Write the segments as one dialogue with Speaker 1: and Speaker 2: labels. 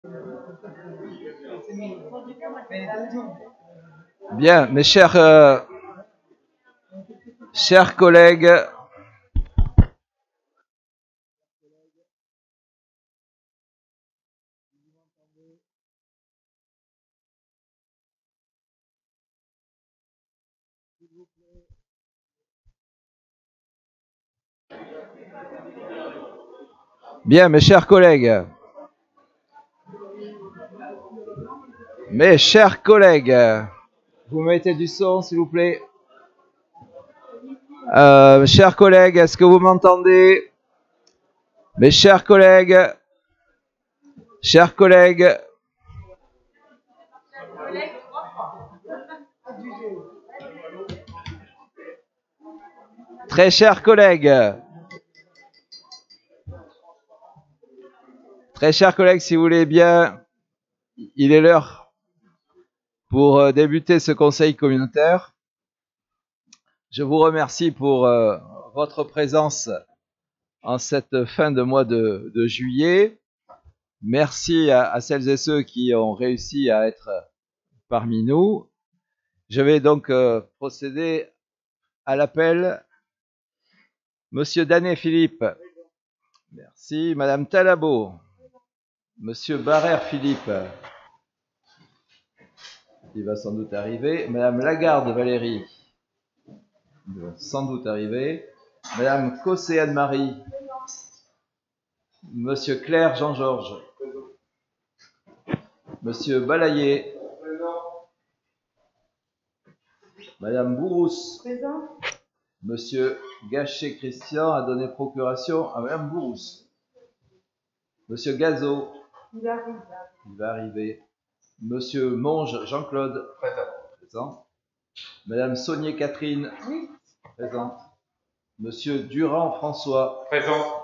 Speaker 1: Bien, mes chers collègues, bien, mes chers collègues, vous mettez du son, s'il vous plaît. Chers collègues, est-ce que vous m'entendez? Mes chers collègues, très chers collègues, si vous voulez bien, il est l'heure pour débuter ce conseil communautaire. Je vous remercie pour votre présence en cette fin de mois de juillet. Merci à celles et ceux qui ont réussi à être parmi nous. Je vais donc procéder à l'appel. Monsieur Danet Philippe. Merci. Madame Talabo. Monsieur Barrère Philippe. Il va sans doute arriver. Madame Lagarde Valérie. Il va sans doute arriver. Madame Cossé Anne-Marie. Monsieur Claire Jean-Georges. Monsieur Balayer. Madame Bourrousse. Monsieur Gachet Christian a donné procuration à Madame Bourrousse. Monsieur Gazot. Il va arriver. Monsieur Monge Jean-Claude. Présent. Madame Saunier Catherine. Oui. Présente. Monsieur Durand François. Présent.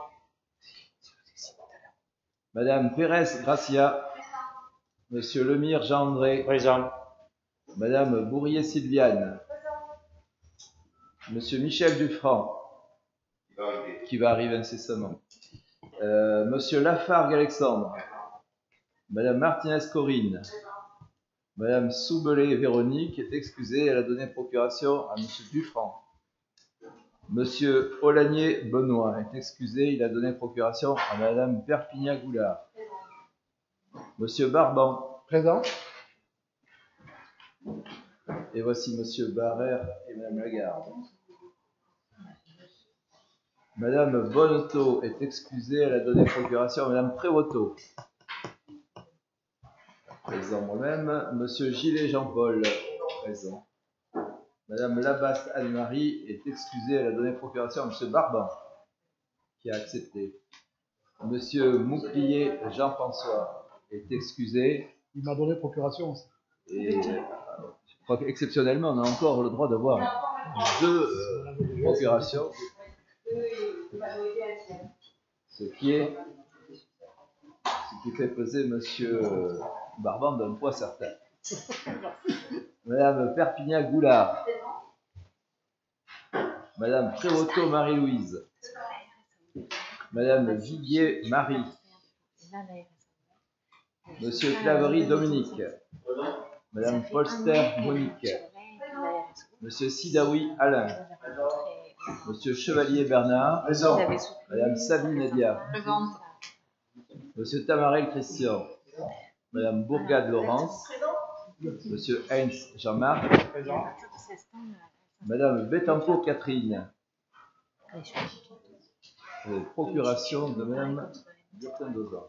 Speaker 1: Madame Pérez Gracia. Monsieur Lemire Jean-André. Présent. Madame Bourrier Sylviane. Monsieur Michel Dufranc. Qui va arriver incessamment. Monsieur Lafargue Alexandre. Madame Martinez Corinne. Madame Soubelé Véronique est excusée, elle a donné procuration à Monsieur Dufranc. Monsieur Olagnier Benoît est excusé, il a donné procuration à Madame Perpignan Goulard. Monsieur Barban. Présent. Et voici Monsieur Barrère et Madame Lagarde. Madame Bonneto est excusée, elle a donné procuration à Madame Prévoto. Présent moi-même. Monsieur Gillet Jean-Paul. Présent. Madame Labasse Anne-Marie est excusée, elle a donné procuration à Monsieur Barban, qui a accepté. Monsieur Mouclier Jean-François est excusé. Il m'a donné procuration aussi. Et je crois qu'exceptionnellement, on a encore le droit d'avoir deux procurations. Ce qui fait peser Monsieur Barban d'un poids certain. Madame Perpignan Goulard. Madame Prévoto Marie-Louise. Madame Viguier Marie. Monsieur Claverie Dominique. Madame Polster Monique. Monsieur Sidaoui Alain. Monsieur Chevalier Bernard. Présent. Madame Sabine Nadia. Présente. Monsieur Tamarel Christian. Madame Bourgade Laurence. Monsieur Heinz Jean-Marc. Présent. Madame Bettencourt Catherine. Procuration de Madame Burtin-Dozan.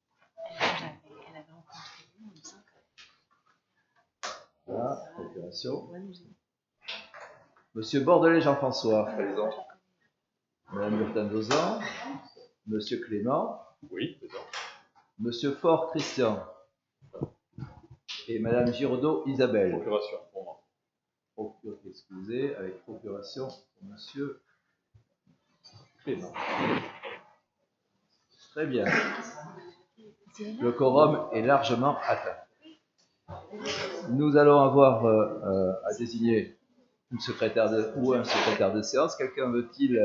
Speaker 1: Voilà, procuration. Monsieur Bordelais Jean-François. Présent. Madame Burtin-Dozan. Monsieur Clément. Oui, présent. Monsieur Fort Christian. Et Madame Giraudot Isabelle. Procuration pour moi. Excusez, avec procuration pour Monsieur Clément. Très bien. Le quorum est largement atteint. Nous allons avoir à désigner une secrétaire ou un secrétaire de séance. Quelqu'un veut-il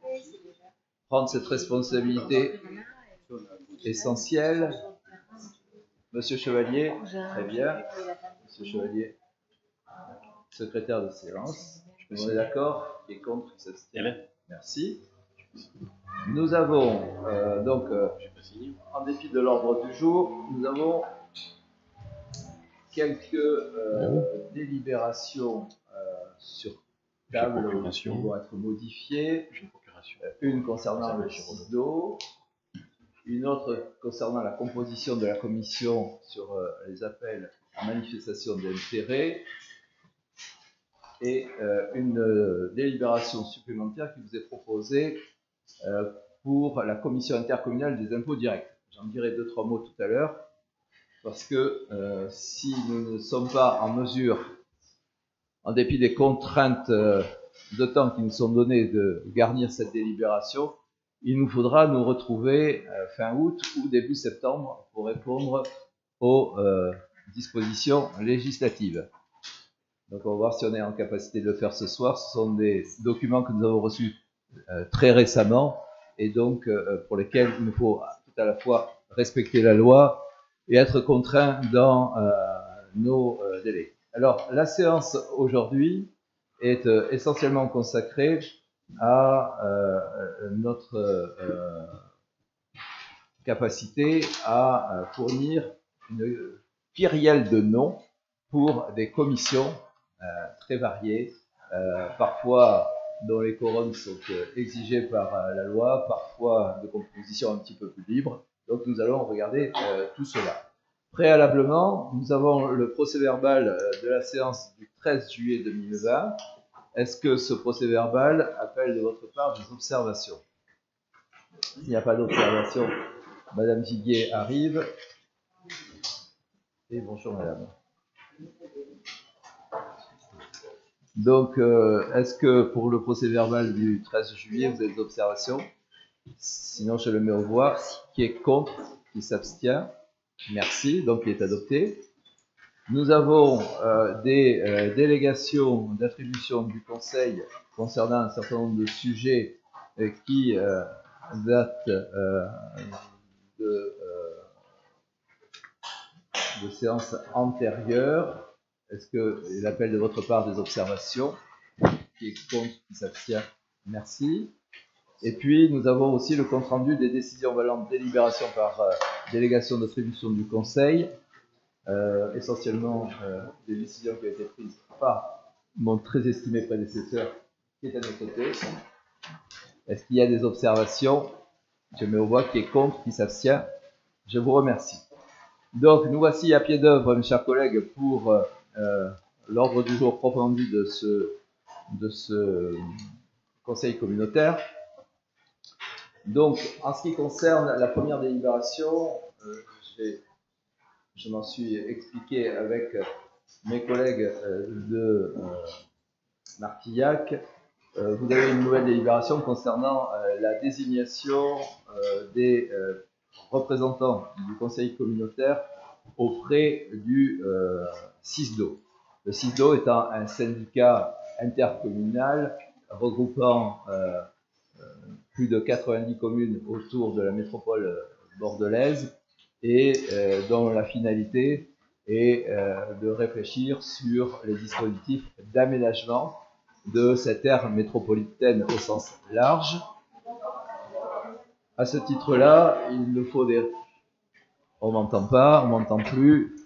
Speaker 1: prendre cette responsabilité essentielle? Monsieur Chevalier, très bien. Monsieur Chevalier, secrétaire de séance. On est d'accord? Qui est contre? Qui s'abstient? Merci. Nous avons donc, en dépit de l'ordre du jour, nous avons quelques délibérations sur table qui vont être modifiées. Une concernant le CISDO, une autre concernant la composition de la commission sur les appels à manifestation d'intérêt, et une délibération supplémentaire qui vous est proposée pour la commission intercommunale des impôts directs. J'en dirai 2-3 mots tout à l'heure, parce que si nous ne sommes pas en mesure, en dépit des contraintes de temps qui nous sont données, de garnir cette délibération, il nous faudra nous retrouver fin août ou début septembre pour répondre aux dispositions législatives. Donc on va voir si on est en capacité de le faire ce soir. Ce sont des documents que nous avons reçus très récemment, et donc pour lesquels il nous faut tout à la fois respecter la loi et être contraint dans nos délais. Alors la séance aujourd'hui est essentiellement consacrée à notre capacité à fournir une kyrielle de noms pour des commissions très variées, parfois dont les quorums sont exigés par la loi, parfois de composition un petit peu plus libre. Donc nous allons regarder tout cela. Préalablement, nous avons le procès-verbal de la séance du 13 juillet 2020. Est-ce que ce procès-verbal appelle de votre part des observations? S'il n'y a pas d'observation, Madame Viguier arrive. Et bonjour Madame. Donc, est-ce que pour le procès-verbal du 13 juillet, vous avez des observations? Sinon, je le mets aux voix. Qui est contre? Qui s'abstient? Merci. Donc, il est adopté. Nous avons des délégations d'attribution du Conseil concernant un certain nombre de sujets qui datent de séances antérieures. Est-ce qu'il appelle de votre part des observations? Qui est contre? Qui s'abstient? Merci. Et puis, nous avons aussi le compte-rendu des décisions valant délibération par délégation d'attribution du Conseil, essentiellement des décisions qui ont été prises par mon très estimé prédécesseur qui est à mes côtés. Est-ce qu'il y a des observations? Je mets aux voix. Qui est contre? Qui s'abstient? Je vous remercie. Donc, nous voici à pied d'œuvre, mes chers collègues, pour l'ordre du jour proprement dit de ce conseil communautaire. Donc, en ce qui concerne la première délibération, je m'en suis expliqué avec mes collègues de Martillac. Vous avez une nouvelle délibération concernant la désignation des représentants du conseil communautaire auprès du CISDO. Le CISDO étant un syndicat intercommunal regroupant plus de 90 communes autour de la métropole bordelaise, et dont la finalité est de réfléchir sur les dispositifs d'aménagement de cette aire métropolitaine au sens large. À ce titre-là, il nous faut des... On m'entend pas, on m'entend plus.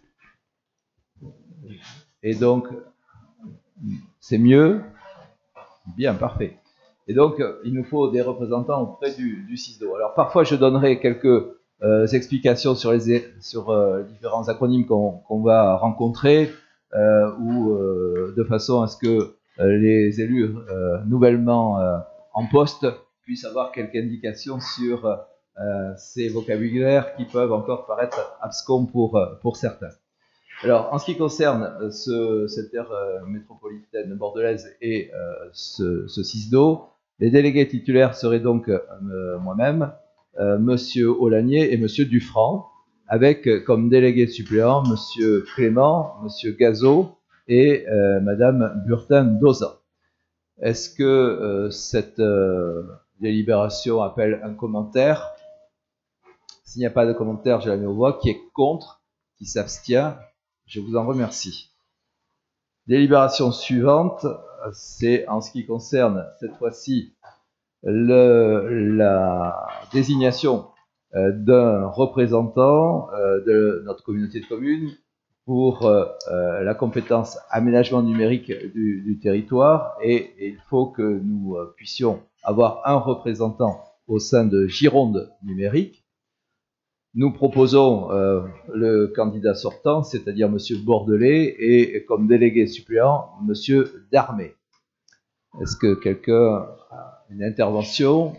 Speaker 1: Et donc, c'est mieux. Bien, parfait. Et donc, il nous faut des représentants auprès du CISDO. Alors, parfois, je donnerai quelques explications sur les différents acronymes qu'on va rencontrer, ou de façon à ce que les élus nouvellement en poste puissent avoir quelques indications sur ces vocabulaires qui peuvent encore paraître abscons pour certains. Alors, en ce qui concerne cette aire métropolitaine bordelaise et ce CISDO, les délégués titulaires seraient donc moi-même, Monsieur Aulagnier et Monsieur Dufranc, avec comme délégués suppléants Monsieur Clément, Monsieur Gazot et Madame Burtin-Dozan. Est-ce que cette délibération appelle un commentaire? S'il n'y a pas de commentaire, je la mets aux voix. Qui est contre? qui s'abstient. Je vous en remercie. Délibération suivante, c'est en ce qui concerne cette fois-ci la désignation d'un représentant de notre communauté de communes pour la compétence aménagement numérique du territoire, et il faut que nous puissions avoir un représentant au sein de Gironde numérique. Nous proposons le candidat sortant, c'est-à-dire M. Bordelais, et comme délégué suppléant, M. Darmé. Est-ce que quelqu'un a une intervention?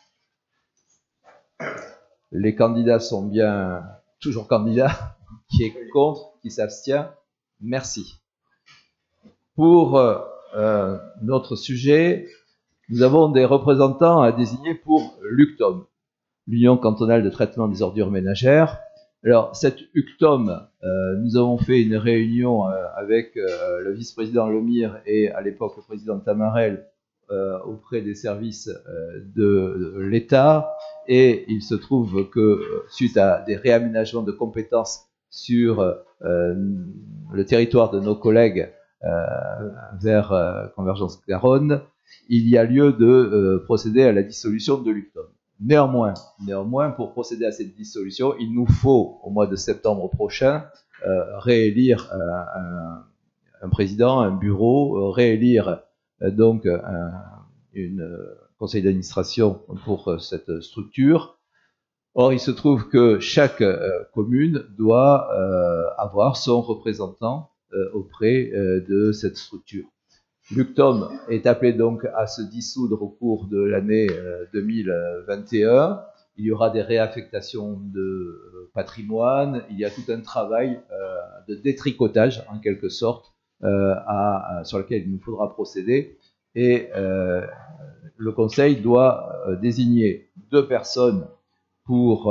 Speaker 1: Les candidats sont bien toujours candidats. Qui est contre? Qui s'abstient? Merci. Pour notre sujet, nous avons des représentants à désigner pour l'UCTOM, l'Union cantonale de traitement des ordures ménagères. Alors, cette UCTOM, nous avons fait une réunion avec le vice-président Lemire et à l'époque le président Tamarel auprès des services de l'État, et il se trouve que suite à des réaménagements de compétences sur le territoire de nos collègues vers Convergence Garonne, il y a lieu de procéder à la dissolution de l'UCTOM. Néanmoins, pour procéder à cette dissolution, il nous faut, au mois de septembre prochain, réélire un président, un bureau, réélire donc un conseil d'administration pour cette structure. Or, il se trouve que chaque commune doit avoir son représentant auprès de cette structure. L'UCTOM est appelé donc à se dissoudre au cours de l'année 2021. Il y aura des réaffectations de patrimoine, il y a tout un travail de détricotage en quelque sorte sur lequel il nous faudra procéder, et le Conseil doit désigner 2 personnes pour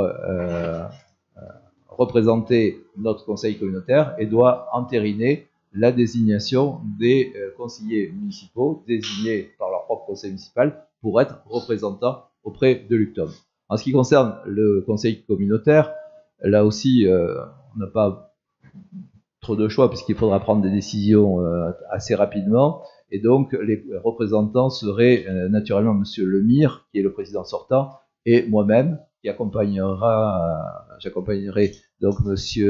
Speaker 1: représenter notre Conseil communautaire et doit entériner la désignation des conseillers municipaux désignés par leur propre conseil municipal pour être représentants auprès de l'UCTOM. En ce qui concerne le conseil communautaire, là aussi, on n'a pas trop de choix puisqu'il faudra prendre des décisions assez rapidement, et donc les représentants seraient naturellement M. Lemire, qui est le président sortant, et moi-même, qui j'accompagnerai donc M.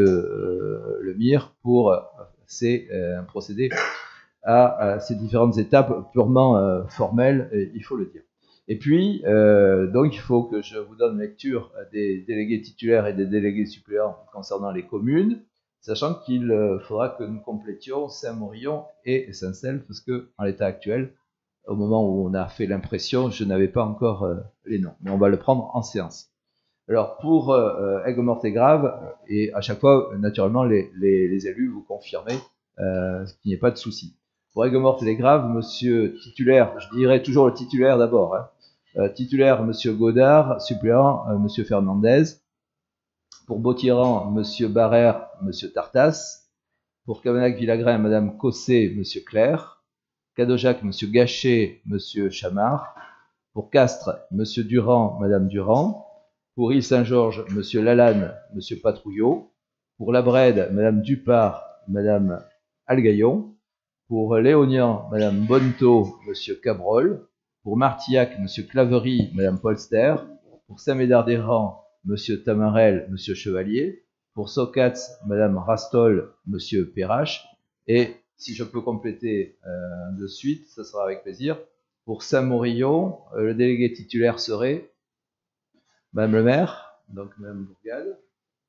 Speaker 1: Lemire pour procéder à ces différentes étapes purement formelles, il faut le dire. Et puis, donc, il faut que je vous donne lecture des délégués titulaires et des délégués suppléants concernant les communes, sachant qu'il faudra que nous complétions Saint-Maurion et Saint-Selve, parce que en l'état actuel, au moment où on a fait l'impression, je n'avais pas encore les noms, mais on va le prendre en séance. Alors, pour Aigues-Mortes-et-Graves, et à chaque fois, naturellement, les élus vous confirmez qu'il n'y ait pas de souci. Pour Aigues-Mortes-et-Graves, monsieur titulaire, je dirais toujours le titulaire d'abord, hein. Titulaire, monsieur Godard, suppléant, monsieur Fernandez. Pour Bautiran, monsieur Barrère, monsieur Tartas. Pour Cavanac-Villagrin, madame Cossé, monsieur Clerc. Cadojac, monsieur Gachet, monsieur Chamard. Pour Castres, monsieur Durand, madame Durand. Pour Île-Saint-Georges, monsieur Lalanne, monsieur Patrouillot. Pour La Brède, madame Dupart, madame Algaillon. Pour Léognan, madame Bonnetot, monsieur Cabrol. Pour Martillac, monsieur Claverie, madame Polster. Pour Saint-Médard-des-Rangs, monsieur Tamarel, monsieur Chevalier. Pour Socats, madame Rastol, monsieur Perrache. Et si je peux compléter de suite, ce sera avec plaisir. Pour Saint-Maurion, le délégué titulaire serait madame le maire, donc madame Bourgade.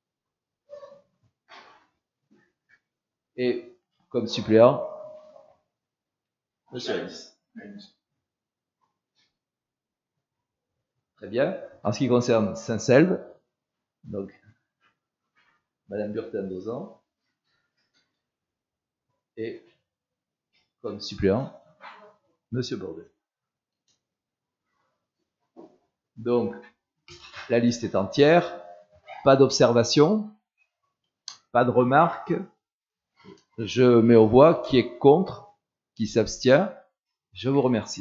Speaker 1: Et comme suppléant, monsieur Alice. Très bien. En ce qui concerne Saint-Selve, donc madame Burtin-Dozan. Et comme suppléant, monsieur Bordet. Donc, la liste est entière. Pas d'observation, pas de remarques. Je mets aux voix qui est contre, qui s'abstient. Je vous remercie.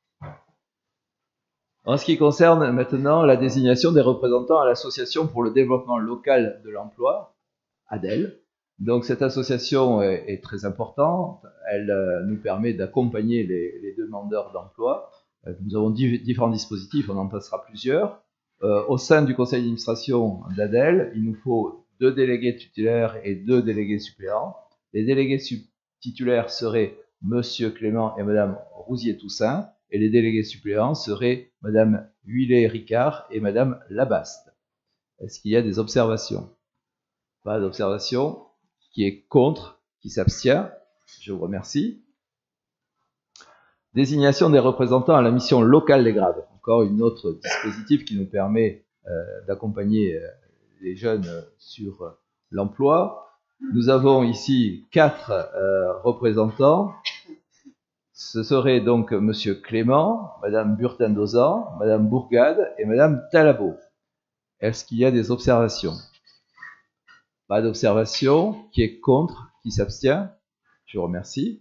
Speaker 1: En ce qui concerne maintenant la désignation des représentants à l'Association pour le développement local de l'emploi, ADEL, Donc cette association est très importante, elle nous permet d'accompagner les demandeurs d'emploi. Nous avons différents dispositifs, on en passera plusieurs. Au sein du conseil d'administration d'ADEL, il nous faut 2 délégués titulaires et 2 délégués suppléants. Les délégués titulaires seraient Monsieur Clément et Madame Rousier-Toussaint, et les délégués suppléants seraient Madame Huillet-Ricard et Madame Labaste. Est-ce qu'il y a des observations? Pas d'observation. Qui est contre? Qui s'abstient? Je vous remercie. Désignation des représentants à la mission locale des grades. Encore une autre dispositif qui nous permet d'accompagner les jeunes sur l'emploi. Nous avons ici 4 représentants. Ce serait donc Monsieur Clément, Madame Burtin-Dozan, Madame Bourgade et Madame Talabot. Est-ce qu'il y a des observations? Pas d'observation. Qui est contre? Qui s'abstient? Je vous remercie.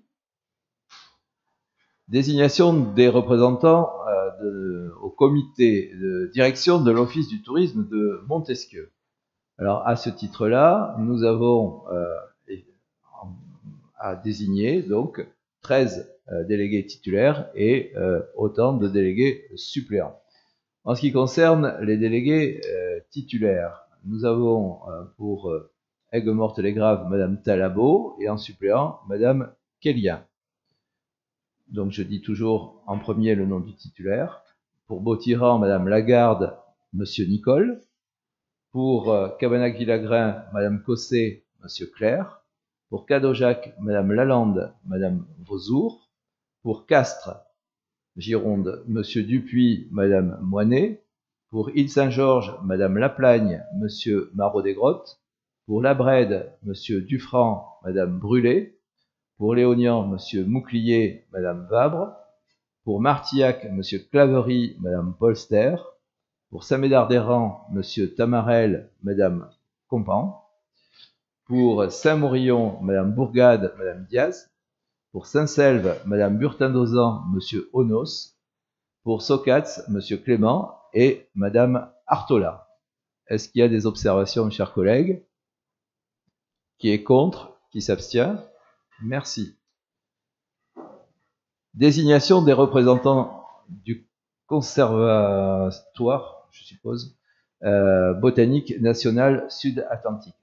Speaker 1: Désignation des représentants au comité de direction de l'Office du tourisme de Montesquieu. Alors, à ce titre-là, nous avons à désigner donc 13 délégués titulaires et autant de délégués suppléants. En ce qui concerne les délégués titulaires, nous avons pour Aigues-Mortes-les-Graves Madame Talabot et en suppléant Madame Kellien. Donc je dis toujours en premier le nom du titulaire. Pour Bautiran, Madame Lagarde, Monsieur Nicole. Pour Cabanac-Villagrin, Madame Cossé, Monsieur Clerc. Pour Cadojac, Madame Lalande, Madame Vauzour. Pour Castres, Gironde, Monsieur Dupuis, Madame Moinet. Pour Île-Saint-Georges, Madame Laplagne, Monsieur Marot-des-Grottes. Pour Labrède, Monsieur Dufranc, Madame Brûlé. Pour Léognan, Monsieur Mouclier, Madame Vabre. Pour Martillac, Monsieur Claverie, Madame Polster. Pour Saint-Médard-des-Rangs, Monsieur Tamarel, Madame Compan. Pour Saint-Maurion, Madame Bourgade, Madame Diaz. Pour Saint-Selve, Madame Burtin-Dozan, Monsieur Onos. Pour Socats, Monsieur Clément et Madame Artola. Est-ce qu'il y a des observations, mes chers collègues? Qui est contre? Qui s'abstient? Merci. Désignation des représentants du conservatoire, je suppose, botanique national sud-atlantique,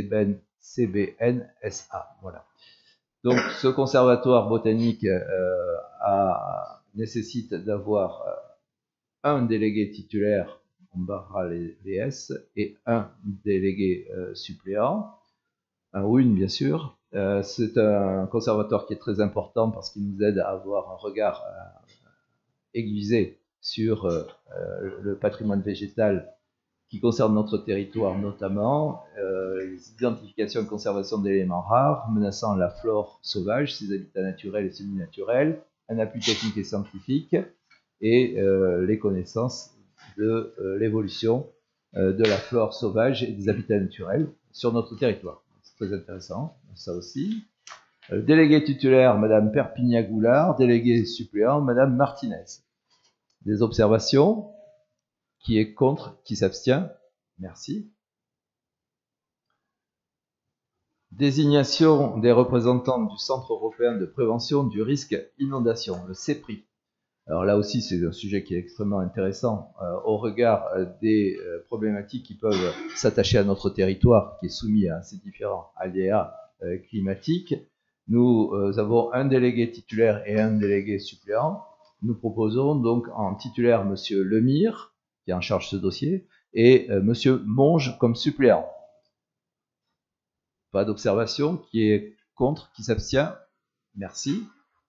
Speaker 1: CBNSA. Voilà. Donc, ce conservatoire botanique nécessite d'avoir un délégué titulaire, on barrera les S, et un délégué suppléant, un ou une bien sûr. C'est un conservatoire qui est très important parce qu'il nous aide à avoir un regard aiguisé sur le patrimoine végétal qui concerne notre territoire notamment, les identifications et conservation d'éléments rares menaçant la flore sauvage, ses habitats naturels et semi-naturels, un appui technique et scientifique, et les connaissances de l'évolution de la flore sauvage et des habitats naturels sur notre territoire. C'est très intéressant, ça aussi. Délégué titulaire, Madame Perpignan-Goulard, délégué suppléant, Madame Martinez. Des observations? Qui est contre? Qui s'abstient? Merci. Désignation des représentants du Centre européen de prévention du risque inondation, le CEPRI. Alors là aussi, c'est un sujet qui est extrêmement intéressant au regard des problématiques qui peuvent s'attacher à notre territoire, qui est soumis à ces différents aléas climatiques. Nous avons un délégué titulaire et un délégué suppléant. Nous proposons donc en titulaire Monsieur Lemire, qui est en charge de ce dossier, et Monsieur Monge comme suppléant. Pas d'observation. Qui est contre? Qui s'abstient? Merci.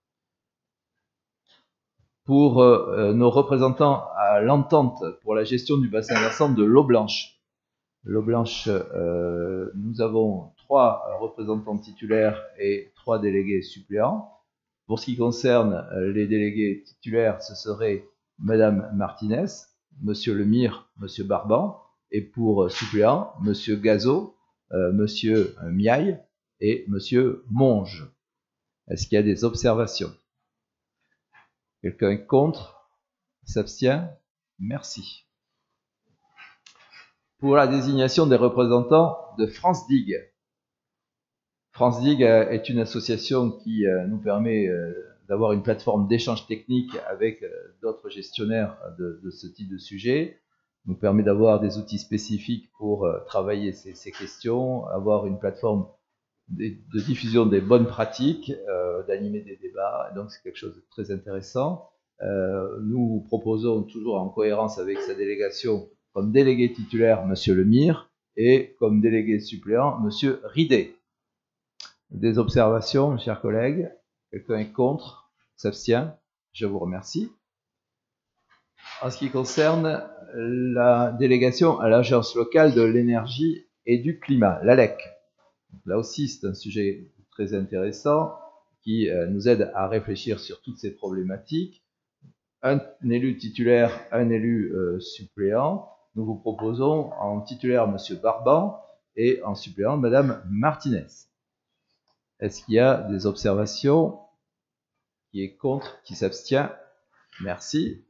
Speaker 1: Pour nos représentants à l'entente pour la gestion du bassin versant de l'eau blanche. L'eau blanche, nous avons 3 représentants titulaires et 3 délégués suppléants. Pour ce qui concerne les délégués titulaires, ce serait Madame Martinez, Monsieur Lemire, Monsieur Barban, et pour suppléants, Monsieur Gazot, Monsieur Miaille et Monsieur Monge. Est-ce qu'il y a des observations? Quelqu'un est contre? S'abstient? Merci. Pour la désignation des représentants de France Digue. France Dig est une association qui nous permet d'avoir une plateforme d'échange technique avec d'autres gestionnaires de ce type de sujet, nous permet d'avoir des outils spécifiques pour travailler ces questions, avoir une plateforme de diffusion des bonnes pratiques, d'animer des débats, donc c'est quelque chose de très intéressant. Nous proposons toujours en cohérence avec sa délégation comme délégué titulaire Monsieur Lemire et comme délégué suppléant Monsieur Ridet. Des observations, mes chers collègues? Quelqu'un est contre? S'abstient? Je vous remercie. En ce qui concerne la délégation à l'Agence locale de l'énergie et du climat, l'ALEC. Là aussi, c'est un sujet très intéressant qui nous aide à réfléchir sur toutes ces problématiques. Un élu titulaire, un élu suppléant. Nous vous proposons en titulaire M. Barban et en suppléant Mme Martinez. Est-ce qu'il y a des observations? Qui est contre? Qui s'abstient? Merci.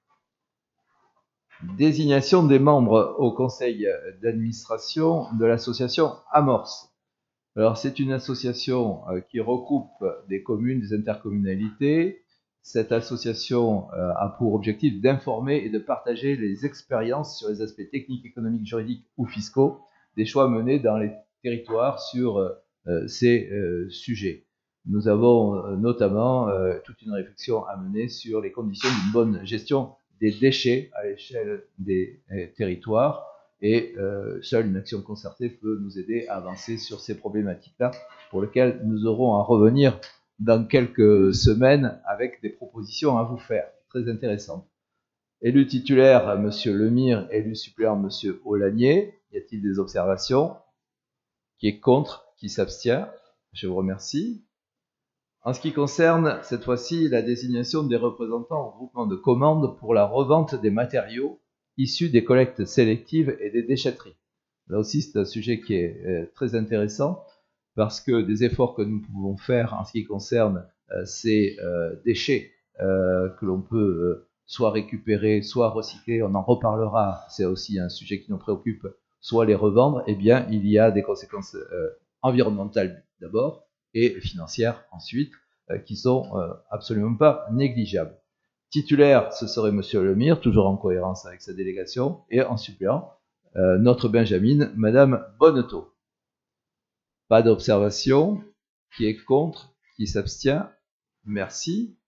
Speaker 1: Désignation des membres au conseil d'administration de l'association Amorce. Alors, c'est une association qui regroupe des communes, des intercommunalités. Cette association a pour objectif d'informer et de partager les expériences sur les aspects techniques, économiques, juridiques ou fiscaux des choix menés dans les territoires sur ces sujets. Nous avons notamment toute une réflexion à mener sur les conditions d'une bonne gestion des déchets à l'échelle des territoires. Et seule une action concertée peut nous aider à avancer sur ces problématiques-là, pour lesquelles nous aurons à revenir dans quelques semaines avec des propositions à vous faire, très intéressantes. Élu titulaire, M. Lemire, élu suppléant, M. Aulagnier. Y a-t-il des observations? Qui est contre? Qui s'abstient? Je vous remercie. En ce qui concerne, cette fois-ci, la désignation des représentants au groupement de commandes pour la revente des matériaux issus des collectes sélectives et des déchetteries. Là aussi, c'est un sujet qui est très intéressant parce que des efforts que nous pouvons faire en ce qui concerne ces déchets que l'on peut soit récupérer, soit recycler, on en reparlera, c'est aussi un sujet qui nous préoccupe, soit les revendre, eh bien, il y a des conséquences environnementales d'abord et financières ensuite, qui sont absolument pas négligeables. Titulaire, ce serait Monsieur Lemire, toujours en cohérence avec sa délégation, et en suppléant, notre Benjamin, Madame Bonneteau. Pas d'observation. Qui est contre? Qui s'abstient? Merci.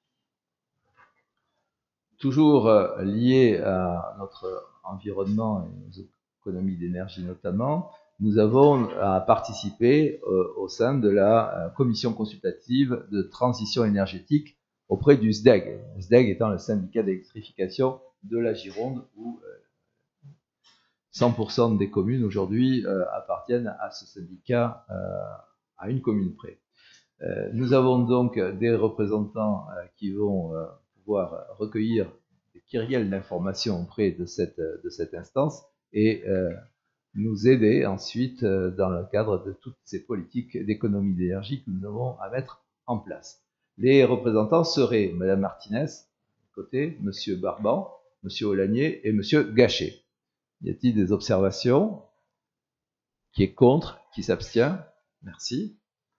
Speaker 1: Toujours lié à notre environnement et aux économies d'énergie notamment, nous avons à participer au sein de la commission consultative de transition énergétique auprès du SDEG. Le SDEG étant le syndicat d'électrification de la Gironde où 100% des communes aujourd'hui appartiennent à ce syndicat à une commune près. Nous avons donc des représentants qui vont pouvoir recueillir des kyrielles d'informations auprès de cette instance et nous aider ensuite dans le cadre de toutes ces politiques d'économie d'énergie que nous avons à mettre en place. Les représentants seraient Mme Martinez, d'un côté, M. Barban, M. Aulagnier et M. Gachet. Y a-t-il des observations? Qui est contre? Qui s'abstient? Merci.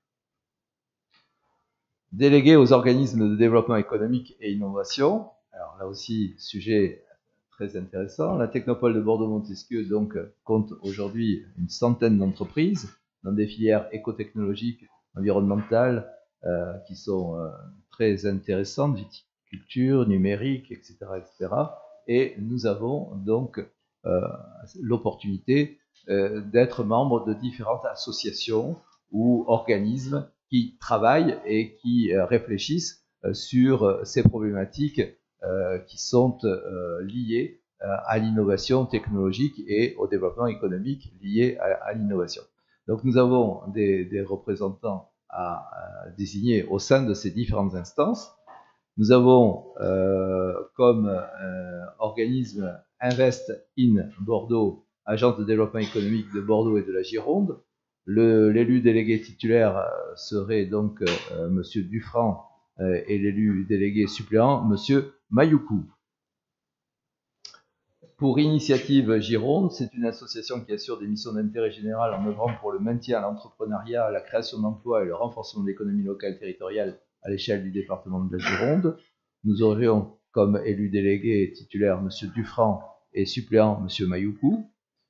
Speaker 1: Délégué aux organismes de développement économique et innovation. Alors là aussi, sujet très intéressant. La Technopole de Bordeaux-Montesquieu donc compte aujourd'hui une centaine d'entreprises dans des filières écotechnologiques, environnementales, qui sont très intéressantes, viticulture, numérique, etc., etc. Et nous avons donc l'opportunité d'être membre de différentes associations ou organismes qui travaillent et qui réfléchissent sur ces problématiques qui sont liées à l'innovation technologique et au développement économique lié à l'innovation. Donc nous avons des représentants à désigner au sein de ces différentes instances. Nous avons comme organisme Invest in Bordeaux, agence de développement économique de Bordeaux et de la Gironde. L'élu délégué titulaire serait donc Monsieur Dufranc et l'élu délégué suppléant Monsieur Mayoukou. pour Initiative Gironde, c'est une association qui assure des missions d'intérêt général en œuvrant pour le maintien à l'entrepreneuriat, la création d'emplois et le renforcement de l'économie locale territoriale à l'échelle du département de la Gironde. Nous aurions comme élu délégué titulaire M. Dufranc et suppléant M. Mayoukou.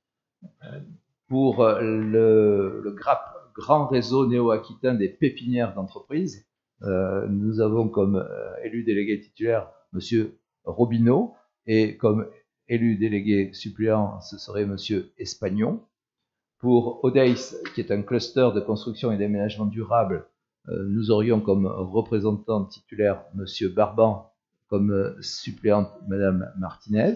Speaker 1: Pour le GRAP, Grand Réseau Néo-Aquitain des pépinières d'entreprise, nous avons comme élu délégué titulaire M. Robineau et comme élu délégué suppléant, ce serait M. Espagnon. Pour ODEIS, qui est un cluster de construction et d'aménagement durable, nous aurions comme représentant titulaire M. Barban, comme suppléante Mme Martinez.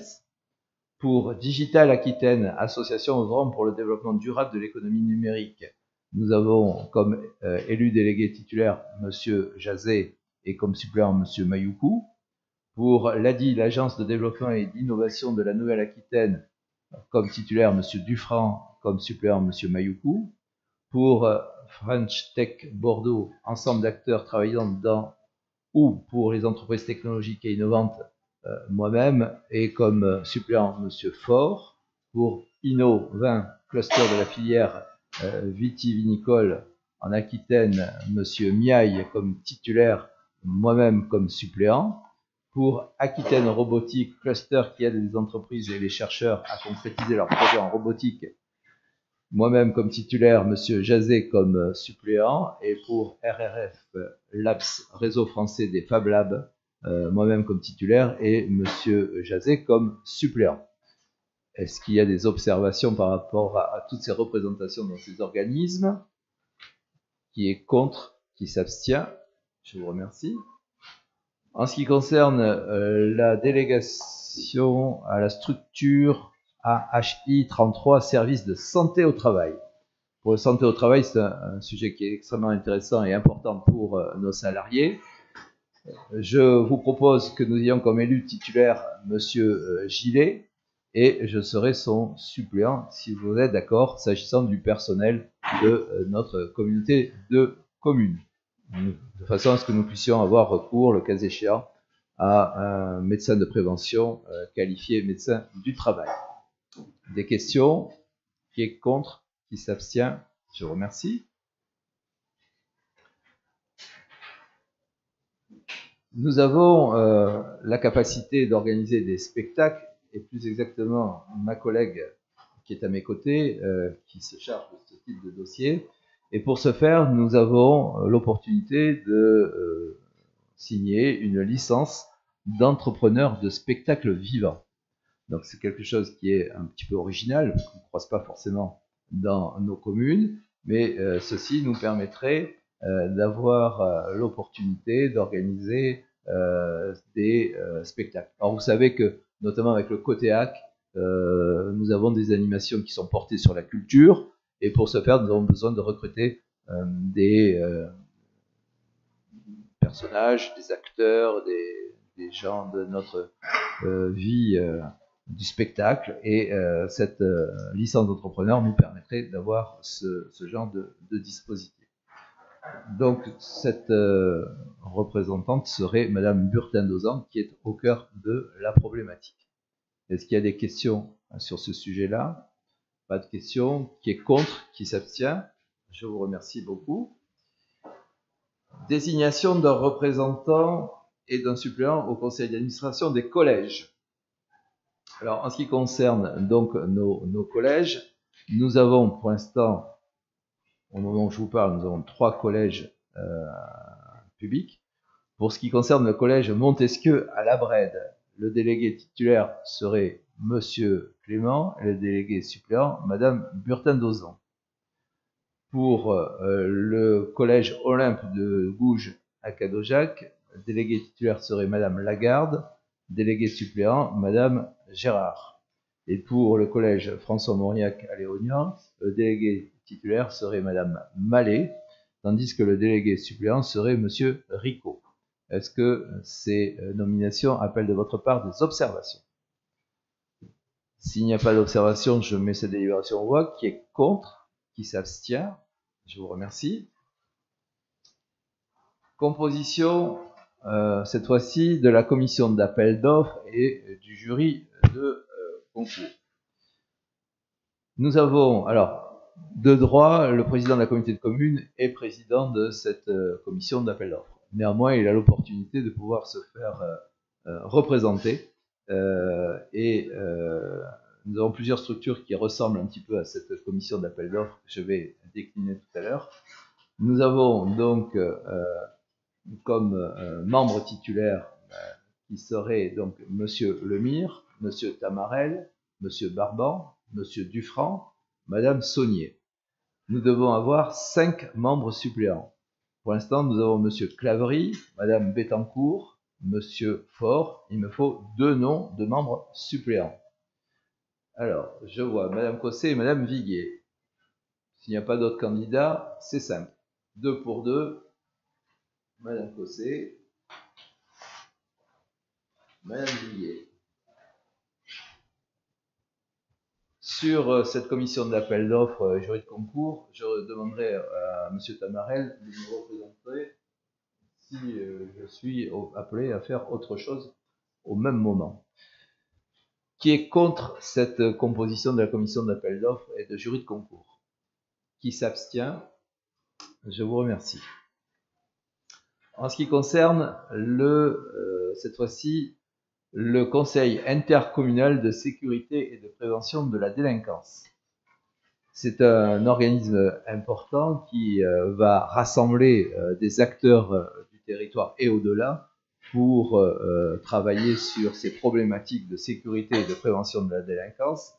Speaker 1: Pour Digital Aquitaine, association œuvrant pour le développement durable de l'économie numérique, nous avons comme élu délégué titulaire M. Jazet et comme suppléant M. Mayoukou. Pour l'ADI, l'Agence de développement et d'innovation de la Nouvelle-Aquitaine, comme titulaire M. Dufranc, comme suppléant M. Mayoukou. Pour French Tech Bordeaux, ensemble d'acteurs travaillant dans ou pour les entreprises technologiques et innovantes, moi-même, et comme suppléant M. Faure. Pour Inno 20, cluster de la filière vitivinicole en Aquitaine, M. Miaille comme titulaire, moi-même comme suppléant. Pour Aquitaine Robotique, cluster qui aide les entreprises et les chercheurs à concrétiser leurs projets en robotique, moi-même comme titulaire, M. Jazet comme suppléant. Et pour RRF Labs, réseau français des Fab Labs, moi-même comme titulaire et M. Jazet comme suppléant. Est-ce qu'il y a des observations par rapport à toutes ces représentations dans ces organismes? Qui est contre? Qui s'abstient? Je vous remercie. En ce qui concerne la délégation à la structure AHI 33, service de santé au travail. Pour la santé au travail, c'est un sujet qui est extrêmement intéressant et important pour nos salariés. Je vous propose que nous ayons comme élu titulaire M. Gillet et je serai son suppléant si vous êtes d'accord, s'agissant du personnel de notre communauté de communes, de façon à ce que nous puissions avoir recours, le cas échéant, à un médecin de prévention qualifié médecin du travail. Des questions? Qui est contre? Qui s'abstient? Je vous remercie. Nous avons la capacité d'organiser des spectacles, et plus exactement ma collègue qui est à mes côtés, qui se charge de ce type de dossier. Et pour ce faire, nous avons l'opportunité de signer une licence d'entrepreneur de spectacle vivant. Donc c'est quelque chose qui est un petit peu original, qu'on ne croise pas forcément dans nos communes, mais ceci nous permettrait d'avoir l'opportunité d'organiser des spectacles. Alors vous savez que, notamment avec le Cotéac, nous avons des animations qui sont portées sur la culture, et pour ce faire, nous avons besoin de recruter des personnages, des acteurs, des gens de notre vie du spectacle, et cette licence d'entrepreneur nous permettrait d'avoir ce genre de dispositif. Donc cette représentante serait Madame Burtin-Dozan, qui est au cœur de la problématique. Est-ce qu'il y a des questions sur ce sujet-là? Pas de questions. Qui est contre? Qui s'abstient? Je vous remercie beaucoup. Désignation d'un représentant et d'un suppléant au conseil d'administration des collèges. Alors, en ce qui concerne donc nos collèges, nous avons pour l'instant, au moment où je vous parle, nous avons 3 collèges publics. Pour ce qui concerne le collège Montesquieu à La Brède, le délégué titulaire serait Monsieur Clément et le délégué suppléant Madame Burtin-Dozan. Pour le collège Olympe de Gouges à Cadojac, le délégué titulaire serait Madame Lagarde, délégué suppléant Madame Gérard. Et pour le collège François-Mauriac à Léognan, le délégué titulaire serait Madame Mallet, tandis que le délégué suppléant serait Monsieur Ricot. Est-ce que ces nominations appellent de votre part des observations? S'il n'y a pas d'observation, je mets cette délibération en voie. Qui est contre? Qui s'abstient? Je vous remercie. Composition, cette fois-ci, de la commission d'appel d'offres et du jury de concours. Nous avons, alors, de droit, le président de la communauté de communes est président de cette commission d'appel d'offres. Néanmoins, il a l'opportunité de pouvoir se faire représenter nous avons plusieurs structures qui ressemblent un petit peu à cette commission d'appel d'offres que je vais décliner tout à l'heure. Nous avons donc comme membre titulaire qui serait donc Monsieur Lemire, Monsieur Tamarel, Monsieur Barban, Monsieur Dufranc, Madame Saunier. Nous devons avoir 5 membres suppléants. Pour l'instant, nous avons Monsieur Claverie, Madame Bettencourt, Monsieur Faure. Il me faut 2 noms de membres suppléants. Alors, je vois Madame Cosset et Madame Viguier. S'il n'y a pas d'autres candidats, c'est simple. 2 pour 2. Madame Cosset, Madame Viguier. Sur cette commission d'appel d'offres jury de concours, je demanderai à Monsieur Tamarel de nous représenter si je suis appelé à faire autre chose au même moment. Qui est contre cette composition de la commission d'appel d'offres et de jury de concours? Qui s'abstient? Je vous remercie. En ce qui concerne cette fois-ci le Conseil intercommunal de sécurité et de prévention de la délinquance. C'est un organisme important qui va rassembler des acteurs du territoire et au-delà pour travailler sur ces problématiques de sécurité et de prévention de la délinquance.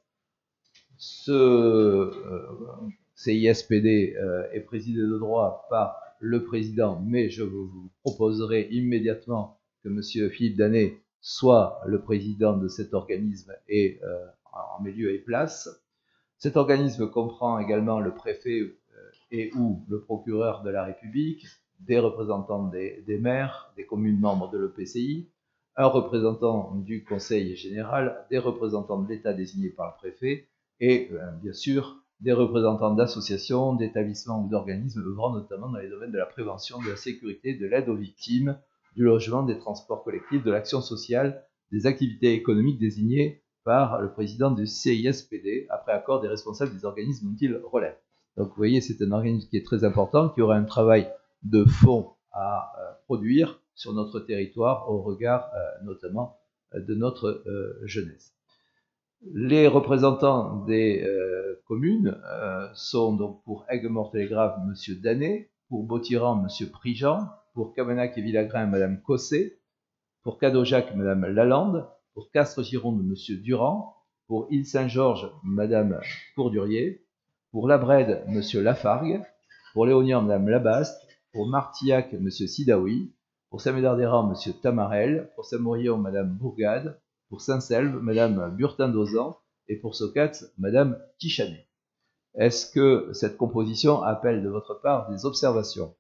Speaker 1: Ce CISPD est présidé de droit par le président, mais je vous proposerai immédiatement que M. Philippe Danet soit le président de cet organisme et en mes lieu et place. Cet organisme comprend également le préfet et ou le procureur de la République, des représentants des maires, des communes membres de l'EPCI, un représentant du Conseil général, des représentants de l'État désignés par le préfet et bien sûr des représentants d'associations, d'établissements ou d'organismes œuvrant notamment dans les domaines de la prévention, de la sécurité, de l'aide aux victimes, du logement, des transports collectifs, de l'action sociale, des activités économiques désignées par le président du CISPD, après accord des responsables des organismes dont il relève. Donc vous voyez, c'est un organisme qui est très important, qui aura un travail de fond à produire sur notre territoire au regard notamment de notre jeunesse. Les représentants des communes sont donc pour Aigues-Mortes-les-Graves, M. Danet, pour Bottiran, M. Prigent, pour Cabanac et Villagrain, Mme Cosset, pour Cadojac, Mme Lalande, pour Castres-Gironde, M. Durand, pour Île-Saint-Georges, Mme Courdurier, pour Labrède, M. Lafargue, pour Léognan, Mme Labaste, pour Martillac, M. Sidaoui, pour Saint-Médard-des-Rangs, M. Tamarel, pour Saint-Maurion, Mme Bourgade, pour Saint-Selve, Mme Burtin-Dozan, et pour Socats, Mme Tichanet. Est-ce que cette composition appelle de votre part des observations?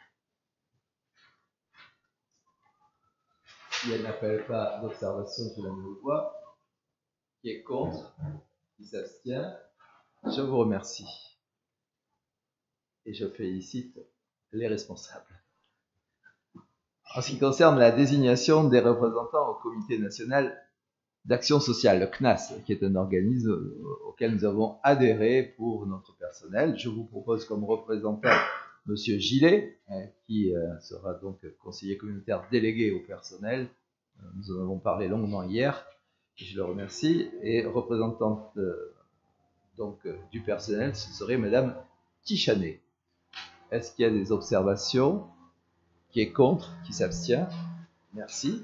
Speaker 1: Si elle n'appelle pas d'observation, je la mets au voix. Qui est contre? Qui s'abstient? Je vous remercie. Et je félicite les responsables. En ce qui concerne la désignation des représentants au Comité national d'action sociale, le CNAS, qui est un organisme auquel nous avons adhéré pour notre personnel, je vous propose comme représentant M. Gillet, qui sera donc conseiller communautaire délégué au personnel. Nous en avons parlé longuement hier, et je le remercie. Et représentante donc, du personnel, ce serait Mme Tichanet. Est-ce qu'il y a des observations? Qui est contre? Qui s'abstient? Merci.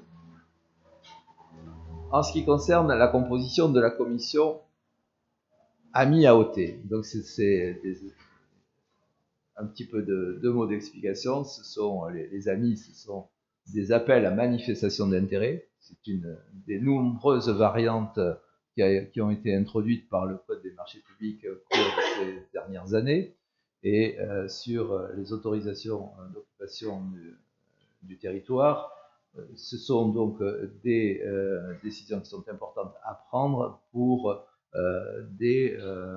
Speaker 1: En ce qui concerne la composition de la commission AMI-AOT, donc c'est un petit peu de mots d'explication. Ce sont les amis, ce sont des appels à manifestation d'intérêt. C'est une des nombreuses variantes qui ont été introduites par le Code des marchés publics au cours de ces dernières années. Et sur les autorisations d'occupation du territoire, ce sont donc des décisions qui sont importantes à prendre pour des